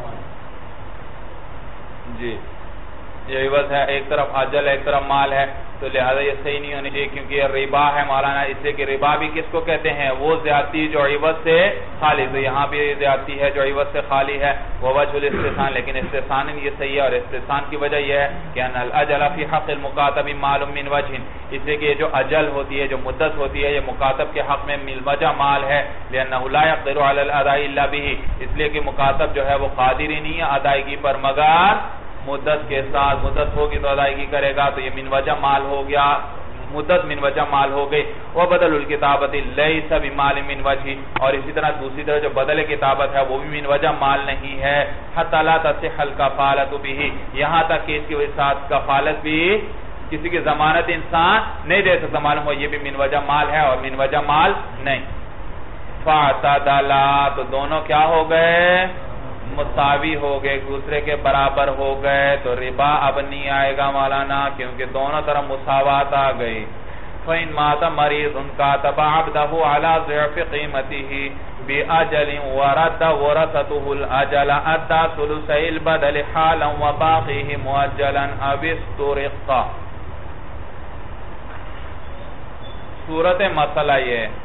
جی یہ عوض ہے ایک طرف اجل ایک طرف مال ہے تو لہذا یہ صحیح نہیں ہونی چاہیے کیونکہ یہ ربا ہے مولانا اس لیے کہ ربا بھی کس کو کہتے ہیں وہ زیادتی جو عوض سے خالی تو یہاں بھی زیادتی ہے جو عوض سے خالی ہے وہ وجہ الاستثناء لیکن استثناء یہ صحیح ہے اور استثناء کی وجہ یہ ہے کہ ان الاجل فی حق المکاتب معلوم من وجہ اس لیے کہ یہ جو اجل ہوتی ہے جو مدت ہوتی ہے یہ مکاتب کے حق میں من وجہ مال ہے لأنہ لا يقدر علی الاداء الا به اس لیے کہ مکاتب جو ہے وہ قادر ہی نہیں ہے ادائیگی پر مگر مدت کے ساتھ مدت ہوگی تو ادائیگی کرے گا تو یہ من وجہ مال ہو گیا مدت من وجہ مال ہو گئی. وبدل الکتابت لیس بمال من وجہ اور اسی طرح دوسری طرح جو بدل کتابت ہے وہ بھی من وجہ مال نہیں ہے حتی لا تصح الکفالۃ به یہاں تک کہ اس کی ساتھ کفالت بھی کسی کی ضمانت انسان نہیں دے سکتا معلوم ہو یہ بھی من وجہ مال ہے اور من وجہ مال نہیں. فاعتدلا تو دونوں کیا ہو گئے مساوی ہو گئے ایک دوسرے کے برابر ہو گئے تو ربا اب نہیں آئے گا مولانا کیونکہ دونوں طرف مساوات آ گئی. فَإِن مَاتَ مَرِيضٌ كَاتَبَ عَبْدَهُ عَلَى ضِعْفِ قِيمَتِهِ بِأَجَلٍ وَرَدَّ وَرَثَتُهُ الْأَجَلَ أَدَّى ثُلُثَيِ الْبَدَلِ حَالًا وَبَاقِيهِ مُؤَجَّلًا أَوِ اسْتُرِقَّ. صورت مسئلہ یہ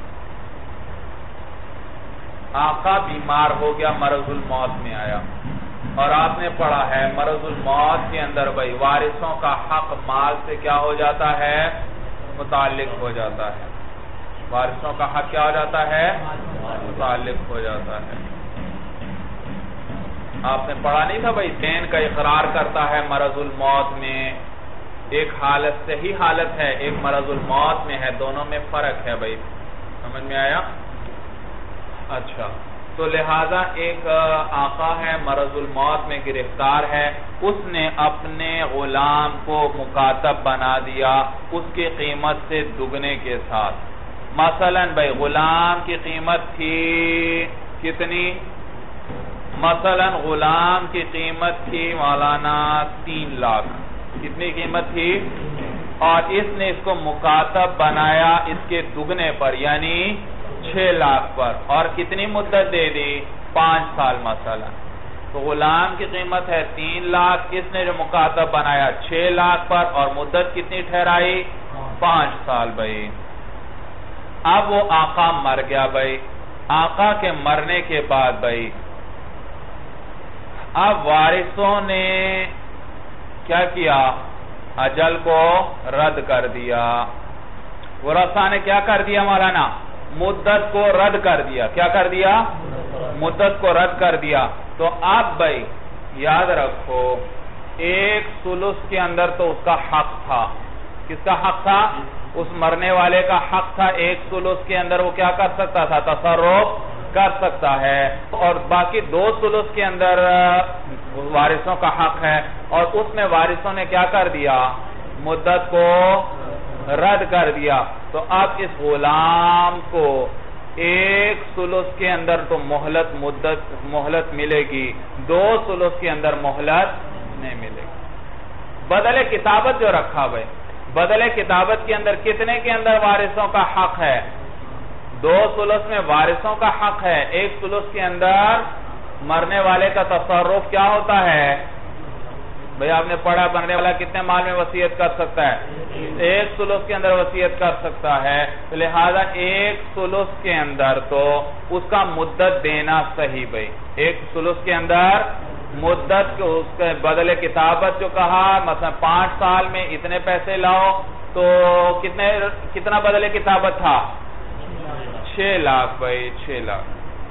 آقا بیمار ہو گیا مرض الموت میں آیا اور آپ نے پڑھا ہے مرض الموت کے اندر بھائی وارثوں کا حق مال سے کیا ہو جاتا ہے متعلق ہو جاتا ہے وارثوں کا حق کیا ہو جاتا ہے متعلق ہو جاتا ہے. آپ نے پڑھا نہیں تھا بھائی دین کا اقرار کرتا ہے مرض الموت میں ایک حالت صحیح حالت ہے ایک مرض الموت میں ہے دونوں میں فرق ہے بھائی سمجھ میں آیا. اچھا تو لہذا ایک آقا ہے مرض الموت میں گرفتار ہے اس نے اپنے غلام کو مکاتب بنا دیا اس کی قیمت سے دگنے کے ساتھ. مثلا بھائی غلام کی قیمت تھی کتنی مثلا غلام کی قیمت تھی مولانا تین لاکھ کتنی قیمت تھی اور اس نے اس کو مکاتب بنایا اس کے دگنے پر یعنی چھ لاکھ پر اور کتنی مدت دے دی پانچ سال مثلا تو غلام کی قیمت ہے تین لاکھ اس نے جو مکاتب بنایا چھ لاکھ پر اور مدت کتنی ٹھہرائی پانچ سال بھائی. اب وہ آقا مر گیا بھائی آقا کے مرنے کے بعد بھائی اب وارثوں نے کیا کیا اجل کو رد کر دیا ورثہ نے کیا کر دیا مولانا مدت کو رد کر دیا کیا کر دیا مدت کو رد کر دیا. تو اب بھائی یاد رکھو ایک ثلث کے اندر تو اس کا حق تھا کس کا حق تھا اس مرنے والے کا حق تھا ایک ثلث کے اندر وہ کیا کر سکتا تھا تصرف کر سکتا ہے اور باقی دو ثلث کے اندر وارثوں کا حق ہے اور اس میں وارثوں نے کیا کر دیا مدت کو رد کر دیا. تو اب اس غلام کو ایک ثلث کے اندر تو مہلت مدت مہلت ملے گی دو ثلث کے اندر مہلت نہیں ملے گی. بدل کتابت جو رکھا بھائی بدل کتابت کے اندر کتنے کے اندر وارثوں کا حق ہے دو ثلث میں وارثوں کا حق ہے ایک ثلث کے اندر مرنے والے کا تصرف کیا ہوتا ہے بھئی آپ نے پڑھا مرنے والا کتنے مال میں وصیت کر سکتا ہے ایک ثلث کے اندر وصیت کر سکتا ہے تو لہذا ایک ثلث کے اندر تو اس کا مدت دینا صحیح بھئی ایک ثلث کے اندر مدت اس کے بدل کتابت جو کہا مثلا پانچ سال میں اتنے پیسے لاؤ تو کتنے کتنا بدل کتابت تھا چھ لاکھ بھئی چھ لاکھ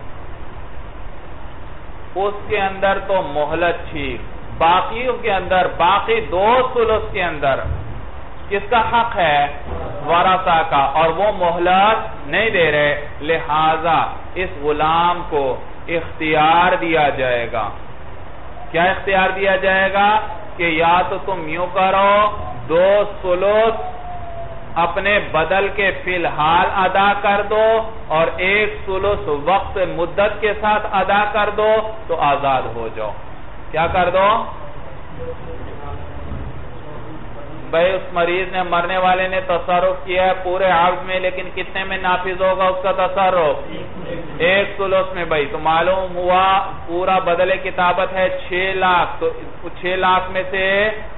اس کے اندر تو مہلت تھی باقیوں کے اندر باقی دو ثلث کے اندر کس کا حق ہے ورثہ کا اور وہ مہلت نہیں دے رہے لہذا اس غلام کو اختیار دیا جائے گا. کیا اختیار دیا جائے گا؟ کہ یا تو تم یوں کرو دو ثلث اپنے بدل کے فی الحال ادا کر دو اور ایک ثلث وقت مدت کے ساتھ ادا کر دو تو آزاد ہو جاؤ. کیا کر دو؟ بھئی اس مریض نے مرنے والے نے تصرف کیا ہے پورے عقد میں، لیکن کتنے میں نافذ ہوگا اس کا تصرف؟ ایک ثلث میں. بھئی تو معلوم ہوا پورا بدل کتابت ہے چھ لاکھ، تو چھ لاکھ میں سے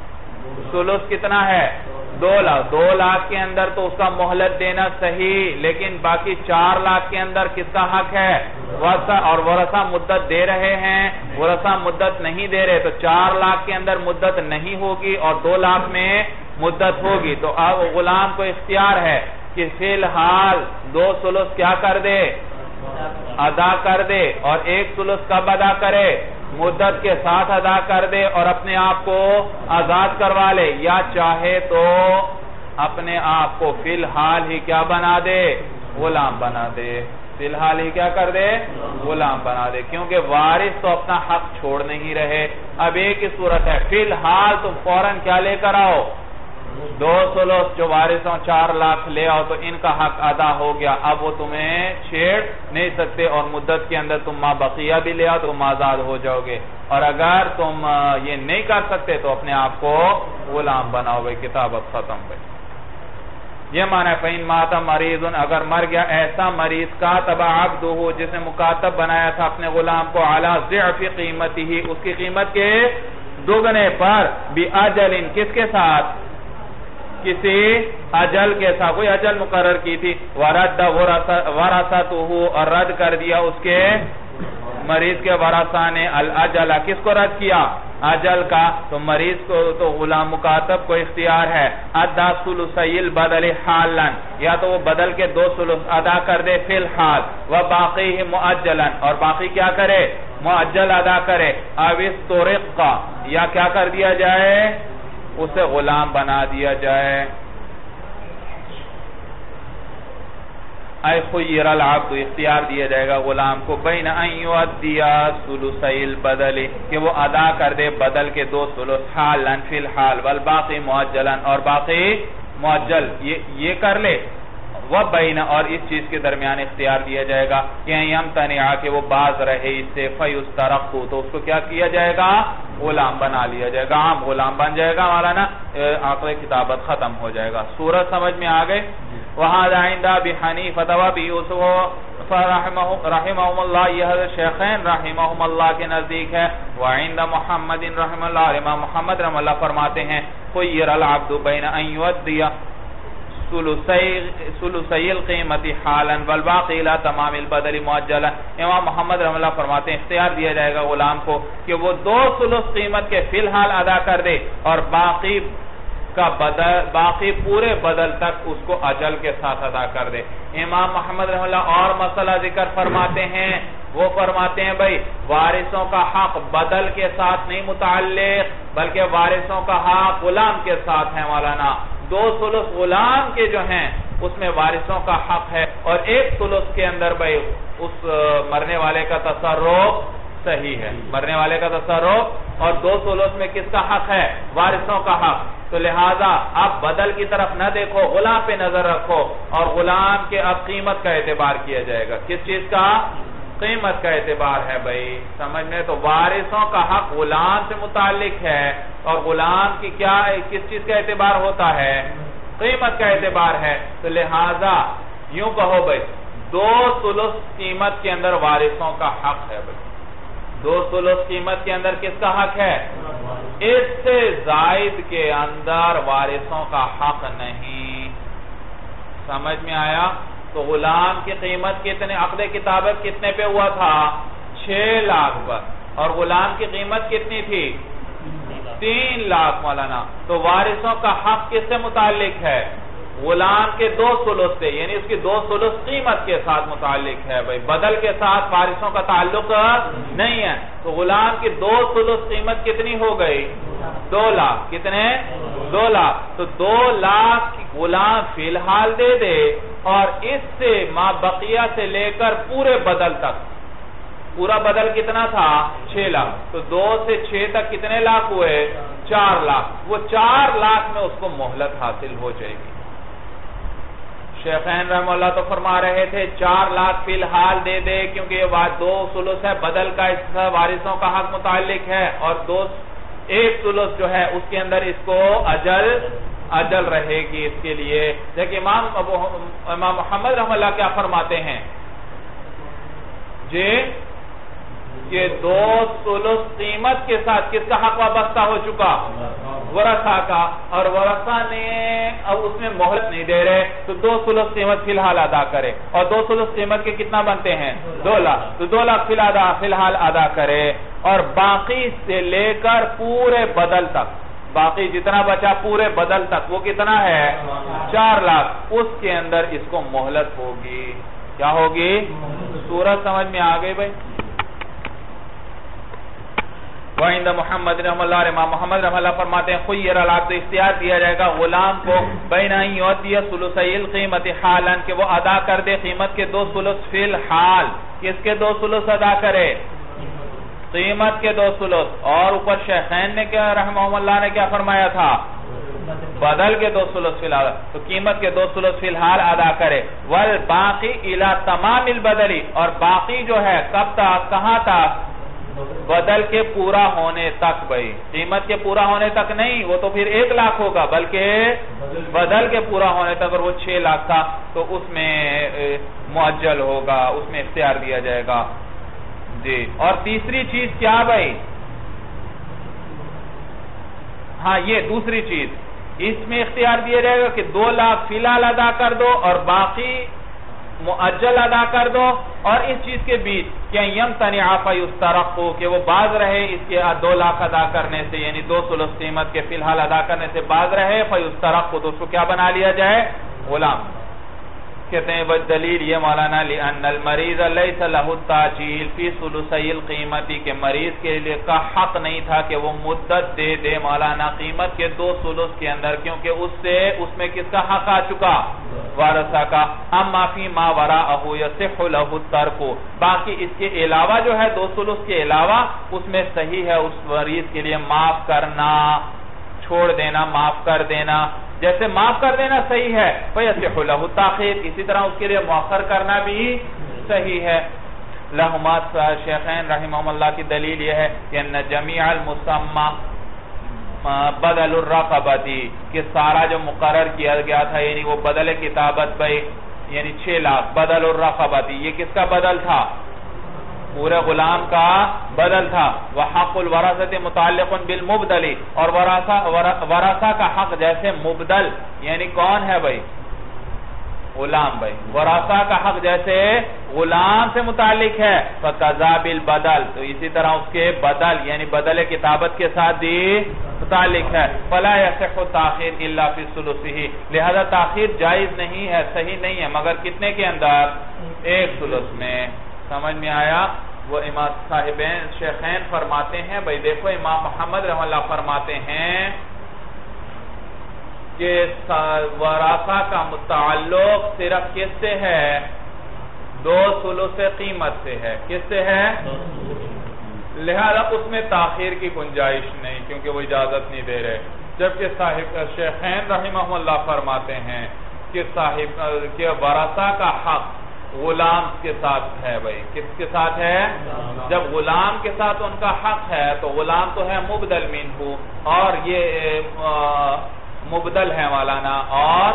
ثلث کتنا ہے؟ دو لاکھ. دو لاکھ کے اندر تو اس کا مہلت دینا صحیح، لیکن باقی چار لاکھ کے اندر کس کا حق ہے؟ ورثہ. اور ورثہ مدت دے رہے ہیں، ورثہ مدت نہیں دے رہے، تو چار لاکھ کے اندر مدت نہیں ہوگی اور دو لاکھ میں مدت ہوگی. تو اب غلام کو اختیار ہے کہ فی الحال دو ثلث کیا کر دے؟ ادا کر دے. اور ایک ثلث کب ادا کرے؟ مدت کے ساتھ ادا کر دے اور اپنے آپ کو آزاد کروا لے، یا چاہے تو اپنے آپ کو فی الحال ہی کیا بنا دے؟ غلام بنا دے. فی الحال ہی کیا کر دے؟ غلام بنا دے. کیونکہ وارث تو اپنا حق چھوڑ نہیں رہے. اب ایک ہی صورت ہے، فی الحال تم فوراً کیا لے کر آؤ؟ دو ثلث جو وارثوں چار لاکھ لے آؤ، تو ان کا حق ادا ہو گیا. اب وہ تمہیں چھیڑ نہیں سکتے اور مدت کے اندر تم ما بقیہ بھی لے آؤ تو تم آزاد ہو جاؤ گے. اور اگر تم یہ نہیں کر سکتے تو اپنے آپ کو غلام بناؤ. بھائی کتابت ختم. بھائی یہ معنی ہے فَإِن مَاتَ مَرِيضٌ، اگر مر گیا ایسا مریض کاتب عبدہ جس نے مکاتب بنایا تھا اپنے غلام کو، علی ضعف قیمتہ اس کی قیمت کے دوگنے پر، بِأَجَلٍ کس کے ساتھ؟ کسی اجل کے ساتھ، کوئی اجل مقرر کی تھی. وَرَدَّ وَرَثَتُهُ اور رد کر دیا اس کے مریض کے ورثہ نے الاجل، کس کو رد کیا؟ اجل کا. تو مریض کو تو غلام مکاتب کو اختیار ہے ادا ثلثی البدل حالا، یا تو وہ بدل کے دو ثلث ادا کر دے فی الحال، وباقیہ مؤجلا اور باقی کیا کرے؟ مؤجل ادا کرے. او استرق یا کیا کر دیا جائے؟ اسے غلام بنا دیا جائے. اے خیر العبد اختیار دیا جائے گا غلام کو بین ان یؤدی ثلثی البدل کہ وہ ادا کر دے بدل کے دو ثلث حالا فی الحال والباقی مؤجلا اور باقی مؤجل یہ کر لے. وہ بین اور اس چیز کے درمیان اختیار دیا جائے گا کہ یمتنع کہ وہ باز رہے اس سے فیسترق تو اس کو کیا کیا جائے گا؟ غلام بنا لیا جائے گا. عام غلام بن جائے گا. مولانا آخر کتابت ختم ہو جائے گا. سورت سمجھ میں آ گئے. وَهَذَا عِنْدَ أَبِي حَنِيفَةَ وَأَبِي يُوسُفَ رحمهم اللہ، یہ حضرت شیخین رحمهم اللہ کے نزدیک ہے. وَعِنْدَ مُحَمَّدٍ رحمہ اللہ، امام محمد رحمہ اللہ فرماتے ہیں خُيِّرَ الْعَبْدُ بَيْنَ أَنْ يُؤَدِّيَ ثلثی القیمت حالا والباقی الى تمام البدل مؤجلا. امام محمد رحمہ اللہ فرماتے ہیں اختیار دیا جائے گا غلام کو کہ وہ دو ثلث قیمت کے فی الحال ادا کر دے اور باقی کا بدل باقی پورے بدل تک اس کو اجل کے ساتھ ادا کر دے. امام محمد رحمہ اللہ اور مسئلہ ذکر فرماتے ہیں. وہ فرماتے ہیں بھائی وارثوں کا حق بدل کے ساتھ نہیں متعلق بلکہ وارثوں کا حق غلام کے ساتھ ہے. مولانا دو ثلث غلام کے جو ہیں اس میں وارثوں کا حق ہے اور ایک ثلث کے اندر بھائی اس مرنے والے کا تصرف صحیح ہے. مرنے والے کا تصرف اور دو ثلث میں کس کا حق ہے؟ وارثوں کا حق. تو لہٰذا آپ بدل کی طرف نہ دیکھو، غلام پہ نظر رکھو اور غلام کے اب قیمت کا اعتبار کیا جائے گا. کس چیز کا؟ قیمت کا اعتبار ہے. بھائی سمجھ میں تو وارثوں کا حق غلام سے متعلق ہے اور غلام کی کیا کس چیز کا اعتبار ہوتا ہے؟ قیمت کا اعتبار ہے. تو لہٰذا یوں کہو بھائی دو ثلث قیمت کے اندر وارثوں کا حق ہے. بھائی دو ثلث قیمت کے اندر کس کا حق ہے؟ اس سے زائد کے اندر وارثوں کا حق نہیں. سمجھ میں آیا؟ تو غلام کی قیمت کتنے عقد کتابت کتنے پہ ہوا تھا؟ چھ لاکھ پر. اور غلام کی قیمت کتنی تھی؟ تین لاکھ. مولانا تو وارثوں کا حق کس سے متعلق ہے؟ غلام کے دو ثلث سے، یعنی اس کی دو ثلث قیمت کے ساتھ متعلق ہے. بھائی بدل کے ساتھ وارثوں کا تعلق نہیں ہے. تو غلام کی دو ثلث قیمت کتنی ہو گئی؟ دو لاکھ. کتنے؟ دو لاکھ. تو دو لاکھ غلام فی الحال دے دے اور اس سے ما بقیہ سے لے کر پورے بدل تک پورا بدل کتنا تھا؟ چھ لاکھ. تو دو سے چھ تک کتنے لاکھ ہوئے؟ چار لاکھ. وہ چار لاکھ میں اس کو مہلت حاصل ہو جائے گی. شیخین رحمہ اللہ تو فرما رہے تھے چار لاکھ فی الحال دے دے, کیونکہ یہ بات دو ثلث ہے, بدل کا اس وارثوں کا حق متعلق ہے, اور دو ایک ثلث جو ہے اس کے اندر اس کو اجل اجل رہے گی اس کے لیے. دیکھیں امام ابو امام محمد رحمہ اللہ کیا فرماتے ہیں جی کہ دو ثلث قیمت کے ساتھ کس کا حق وابستہ ہو چکا؟ ورثہ کا, اور ورثہ نے اب اس میں مہلت نہیں دے رہے, تو دو ثلث قیمت فی الحال ادا کرے, اور دو ثلث قیمت کے کتنا بنتے ہیں؟ دو لاکھ. تو دو لاکھ فی الحال ادا کرے, اور باقی سے لے کر پورے بدل تک, باقی جتنا بچا پورے بدل تک وہ کتنا ہے؟ چار لاکھ. اس کے اندر اس کو مہلت ہوگی. کیا ہوگی؟ سورج سمجھ میں آ گئی بھائی؟ وعند محمد رحمہ اللہ, امام محمد رحمہ اللہ فرماتے ہیں خیر العبد, اختیار دیا جائے گا غلام کو بین ان یعطی ثلثی القیمت حالا, کہ وہ ادا کر دے قیمت کے دو ثلث فی الحال. کس کے دو ثلث ادا کرے؟ قیمت کے دو ثلث. اور اوپر شیخین نے کیا رحمہ اللہ نے کیا فرمایا تھا؟ بدل کے دو ثلث فی الحال. تو قیمت کے دو ثلث فی الحال ادا کرے. والباقی الی تمام البدلی, اور باقی جو ہے کب تک, کہاں تک؟ بدل کے پورا ہونے تک. بھائی قیمت کے پورا ہونے تک نہیں, وہ تو پھر ایک لاکھ ہوگا, بلکہ بدل کے پورا ہونے تک. اور وہ چھ لاکھ تھا تو اس میں معجل ہوگا, اس میں اختیار دیا جائے گا جی. اور تیسری چیز کیا بھائی؟ ہاں یہ دوسری چیز اس میں اختیار دیا جائے گا کہ دو لاکھ فی الحال ادا کر دو اور باقی معجل ادا کر دو. اور اس چیز کے بیچ کہ یمتنع فیسترق, کہ وہ باز رہے اس کے دو لاکھ ادا کرنے سے, یعنی دو ثلث قیمت کے فی الحال ادا کرنے سے باز رہے, فیسترق, تو اس کو کیا بنا لیا جائے؟ غلام. کہتے ہیں دلیل یہ مولانا لأن المریض لیس لہ التاجیل فی ثلثی القیمت, کہ مریض کے لیے کا حق نہیں تھا کہ وہ مدت دے دے مولانا قیمت کے دو ثلث کے اندر, کیونکہ اس سے اس میں کس کا حق آ چکا؟ وارثہ کا. اما فی ما وراءہ یصح لہ الترک, باقی اس کے علاوہ جو ہے دو ثلث کے علاوہ اس میں صحیح ہے اس مریض کے لیے معاف کرنا, چھوڑ دینا, معاف کر دینا. جیسے معاف کر دینا صحیح ہے, فَيَصِحُ لَهُ التَّأْخِيرُ, اسی طرح اس کے لیے مؤخر کرنا بھی صحیح ہے. لہما شیخین رحمہم اللہ کی دلیل یہ ہے کہ ان جمیع المسمى بدل الرقبتی, کہ سارا جو مقرر کیا گیا تھا یعنی وہ بدل کتابت بھائی, یعنی چھ لاکھ بدل الرقبتی, یہ کس کا بدل تھا؟ پورے غلام کا بدل تھا. وحق الورثۃ متعلق بالمبدل, اور ورثہ کا حق جیسے مبدل یعنی کون ہے بھائی؟ غلام. بھائی ورثہ کا حق جیسے غلام سے متعلق ہے, فقضا بالبدل, تو اسی طرح اس کے بدل یعنی بدل کتابت کے ساتھ بھی متعلق ہے. فلا یصح تاخیر الا فی ثلثہ, لہذا تاخیر جائز نہیں ہے, صحیح نہیں ہے, مگر کتنے کے اندر؟ ایک ثلث میں. سمجھ میں آیا؟ وہ امام صاحبین شیخین فرماتے ہیں بھائی دیکھو امام محمد رحمہ اللہ فرماتے ہیں کہ ورثہ کا متعلق صرف کس سے ہے؟ دو ثلث قیمت سے ہے. کس سے ہے؟ لہذا اس میں تاخیر کی گنجائش نہیں, کیونکہ وہ اجازت نہیں دے رہے. جبکہ صاحب شیخین رحمہ اللہ فرماتے ہیں کہ صاحب کہ ورثہ کا حق غلام کے ساتھ ہے. بھائی کس کے ساتھ ہے؟ جب غلام کے ساتھ ان کا حق ہے تو غلام تو ہے مبدل منہ, اور یہ مبدل ہے مولانا, اور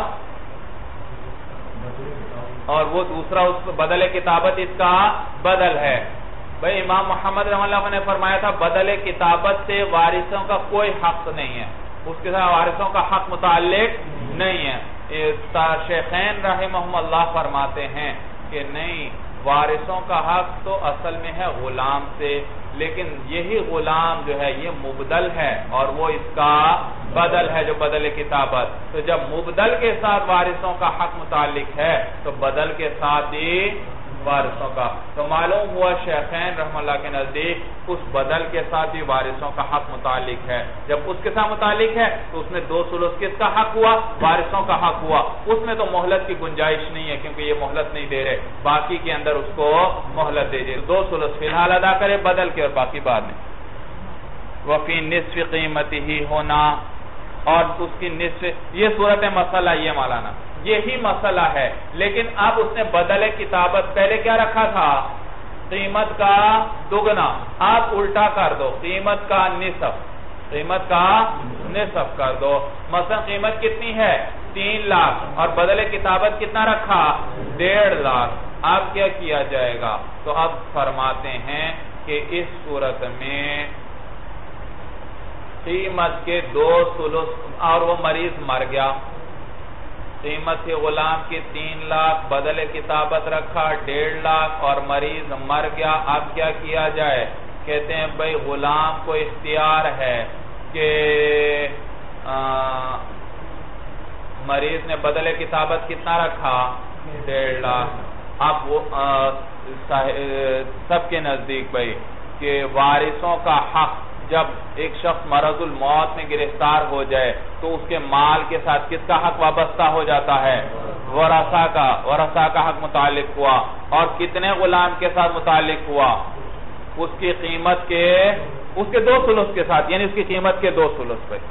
اور وہ دوسرا اس بدل کتابت اس کا بدل ہے. بھائی امام محمد رحمہ اللہ نے فرمایا تھا بدل کتابت سے وارثوں کا کوئی حق نہیں ہے, اس کے ساتھ وارثوں کا حق متعلق نہیں ہے. شیخین رحمہم اللہ فرماتے ہیں کہ نہیں, وارثوں کا حق تو اصل میں ہے غلام سے, لیکن یہی غلام جو ہے یہ مبدل ہے اور وہ اس کا بدل ہے جو بدل کتابت. تو جب مبدل کے ساتھ وارثوں کا حق متعلق ہے تو بدل کے ساتھ ہی وارثوں کا. تو معلوم ہوا شیخین رحمہ اللہ کے نزدیک اس بدل کے ساتھ ہی وارثوں کا حق متعلق ہے. جب اس کے ساتھ متعلق ہے تو اس میں دو ثلث کس کا حق ہوا؟ وارثوں کا حق ہوا. اس میں تو مہلت کی گنجائش نہیں ہے کیونکہ یہ مہلت نہیں دے رہے, باقی کے اندر اس کو مہلت دے دے. دو ثلث فی الحال ادا کرے بدل کے اور باقی بعد میں. وفی نصف قیمتی ہی ہونا, اور اس کی نصف, یہ صورت مسئلہ یہ مولانا یہی مسئلہ ہے, لیکن اب اس نے بدل کتابت پہلے کیا رکھا تھا؟ قیمت کا دگنا. آپ الٹا کر دو, قیمت کا نصف, قیمت کا نصف کر دو. مثلا قیمت کتنی ہے؟ تین لاکھ اور بدل کتابت کتنا رکھا؟ ڈیڑھ لاکھ. اب کیا کیا جائے گا؟ تو اب فرماتے ہیں کہ اس صورت میں قیمت کے دو ثلث, اور وہ مریض مر گیا, قیمت تھی غلام کی تین لاکھ, بدل کتابت رکھا ڈیڑھ لاکھ اور مریض مر گیا. اب کیا کیا جائے؟ کہتے ہیں بھئی غلام کو اختیار ہے کہ مریض نے بدل کتابت کتنا رکھا؟ ڈیڑھ لاکھ. اب وہ سب کے نزدیک بھئی کہ وارثوں کا حق, جب ایک شخص مرض الموت میں گرفتار ہو جائے تو اس کے مال کے ساتھ کس کا حق وابستہ ہو جاتا ہے؟ ورثہ کا. ورثہ کا حق متعلق ہوا, اور کتنے غلام کے ساتھ متعلق ہوا؟ اس کی قیمت کے, اس کے دو ثلث کے ساتھ, یعنی اس کی قیمت کے دو ثلث پہ.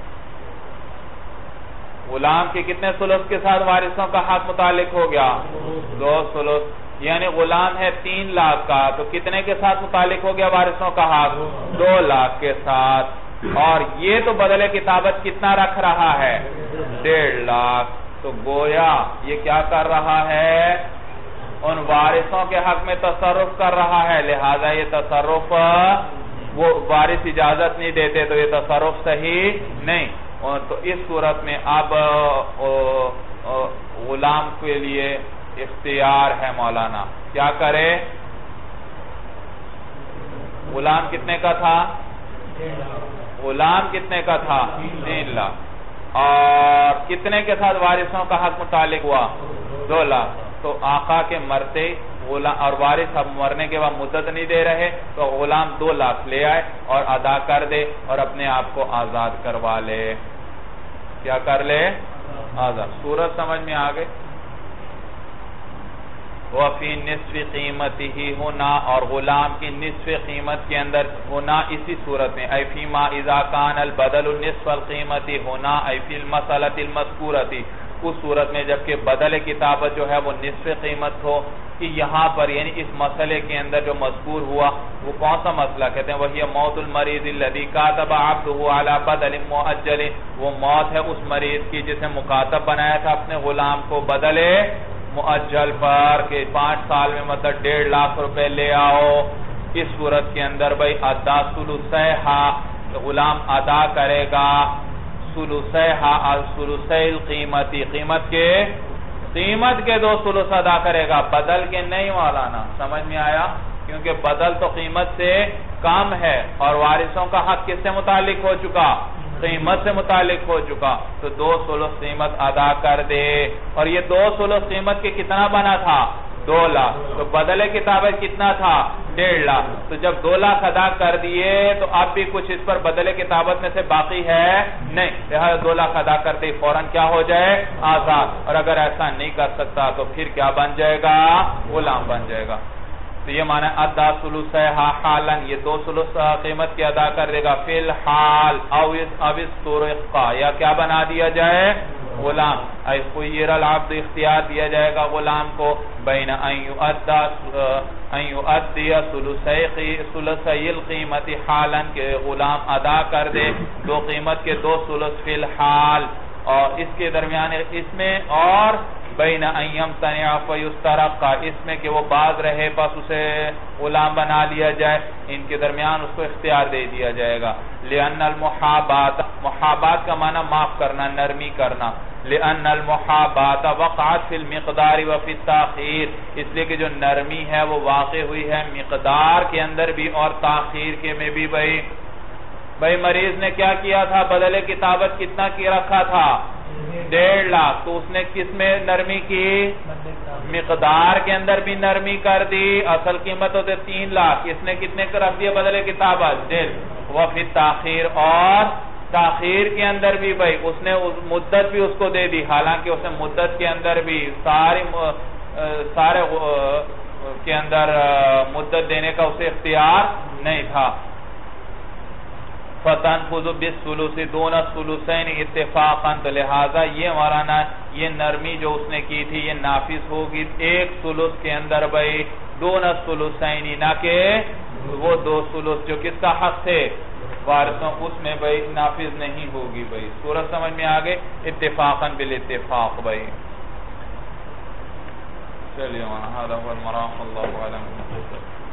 غلام کے کتنے ثلث کے ساتھ وارثوں کا حق متعلق ہو گیا؟ دو ثلث. یعنی غلام ہے تین لاکھ کا, تو کتنے کے ساتھ متعلق ہو گیا وارثوں کا حق؟ دو لاکھ کے ساتھ. اور یہ تو بدل کتابت کتنا رکھ رہا ہے؟ ڈیڑھ لاکھ. تو گویا یہ کیا کر رہا ہے؟ ان وارثوں کے حق میں تصرف کر رہا ہے, لہذا یہ تصرف, وہ وارث اجازت نہیں دیتے تو یہ تصرف صحیح نہیں. تو اس صورت میں اب غلام کے لیے اختیار ہے مولانا, کیا کرے؟ غلام کتنے کا تھا؟ غلام کتنے کا تھا؟ تین لاکھ. اور کتنے کے ساتھ وارثوں کا حق متعلق ہوا؟ دو لاکھ. تو آقا کے مرتے اور وارث اب مرنے کے بعد مدت نہیں دے رہے, تو غلام دو لاکھ لے آئے اور ادا کر دے اور اپنے آپ کو آزاد کروا لے. کیا کر لے؟ آزاد. صورت سمجھ میں آگئے؟ وفی نصف قیمتی ہی ہونا, اور غلام کی نصف قیمت کے اندر ہونا اسی صورت میں, ای فیما اذا کان البدل نصف القیمتی ہونا ای فی المسئلۃ المذکورۃ, اس صورت میں جبکہ بدل کتابت جو ہے وہ نصف قیمت ہو. کہ یہاں پر یعنی اس مسئلے کے اندر جو مذکور ہوا وہ کون سا مسئلہ؟ کہتے ہیں وہی موت المریض الذی کاتب عبدہ علی بدل مؤجل, وہ موت ہے اس مریض کی جس نے مکاتب بنایا تھا اپنے غلام کو بدل مؤجل پر, کہ پانچ سال میں مطلب ڈیڑھ لاکھ روپے لے آؤ. اس صورت کے اندر بھئی ادا ثلثیہا, غلام ادا کرے گا ثلثیہا ثلثی القیمتی, قیمت کے قیمت کے دو ثلث ادا کرے گا, بدل کے نہیں مولانا. سمجھ میں آیا؟ کیونکہ بدل تو قیمت سے کم ہے اور وارثوں کا حق کس سے متعلق ہو چکا؟ قیمت سے متعلق ہو چکا. تو دو ثلث قیمت ادا کر دے, اور یہ دو ثلث قیمت کے کتنا بنا تھا؟ دو لاکھ. تو بدل کتابت کتنا تھا؟ ڈیڑھ لاکھ. تو جب دو لاکھ ادا کر دیے تو اب بھی کچھ اس پر بدل کتابت میں سے باقی ہے نہیں, لہذا دو لاکھ ادا کرتے ہی فوراً کیا ہو جائے؟ آزاد. اور اگر ایسا نہیں کر سکتا تو پھر کیا بن جائے گا؟ غلام بن جائے گا. تو یہ معنی ادا ثلثیہا حالا, یہ دو ثلث قیمت کی ادا کر دے گا فی الحال, او استرقا, یا کیا بنا دیا جائے؟ غلام. ای خیر العبد, اختیار دیا جائے گا غلام کو, بین ان یؤدی ثلثی القیمت حالا, کہ غلام ادا کر دے دو قیمت کے دو ثلث فی الحال, اور اس کے درمیان اس میں, اور بین ان یمتنع فیسترق, اس میں کہ وہ باز رہے بس اسے غلام بنا لیا جائے, ان کے درمیان اس کو اختیار دے دیا جائے گا. لأن المحابات, محابات کا معنی معاف کرنا, نرمی کرنا. لأن المحابات وقعت فی المقدار وفی التاخیر, اس لئے کہ جو نرمی ہے وہ واقع ہوئی ہے مقدار کے اندر بھی اور تاخیر کے میں بھی. بھئی بھئی مریض نے کیا کیا تھا؟ بدل کتابت کتنا کی رکھا تھا؟ ڈیڑھ لاکھ. تو اس نے کس میں نرمی کی؟ مقدار کے اندر بھی نرمی کر دی، اصل قیمت ہوتے تین لاکھ، اس نے کتنے کا رکھ دیا بدلے کتابت دل، وفی تاخیر، اور تاخیر کے اندر بھی بھائی اس نے مدت بھی اس کو دے دی، حالانکہ اس نے مدت کے اندر بھی ساری سارے کے اندر مدت دینے کا اسے اختیار نہیں تھا۔ فَتَنْفُذُ بِالثُّلُثِ دُونَ الثُّلُثَيْنِ اتفاقاً، تو لہذا یہ مولانا یہ نرمی جو اس نے کی تھی یہ نافذ ہوگی ایک ثلث کے اندر بھائی، دون الثُّلُثَيْنِ، نہ کہ وہ دو ثلث جو کس کا حق تھے وارثوں، اس میں بھائی نافذ نہیں ہوگی بھائی۔ سورت سمجھ میں آگے اتفاقاً بالاتفاق بھائی۔ چلیے وہاں هذا هو المرام، اللہ علیہ وسلم۔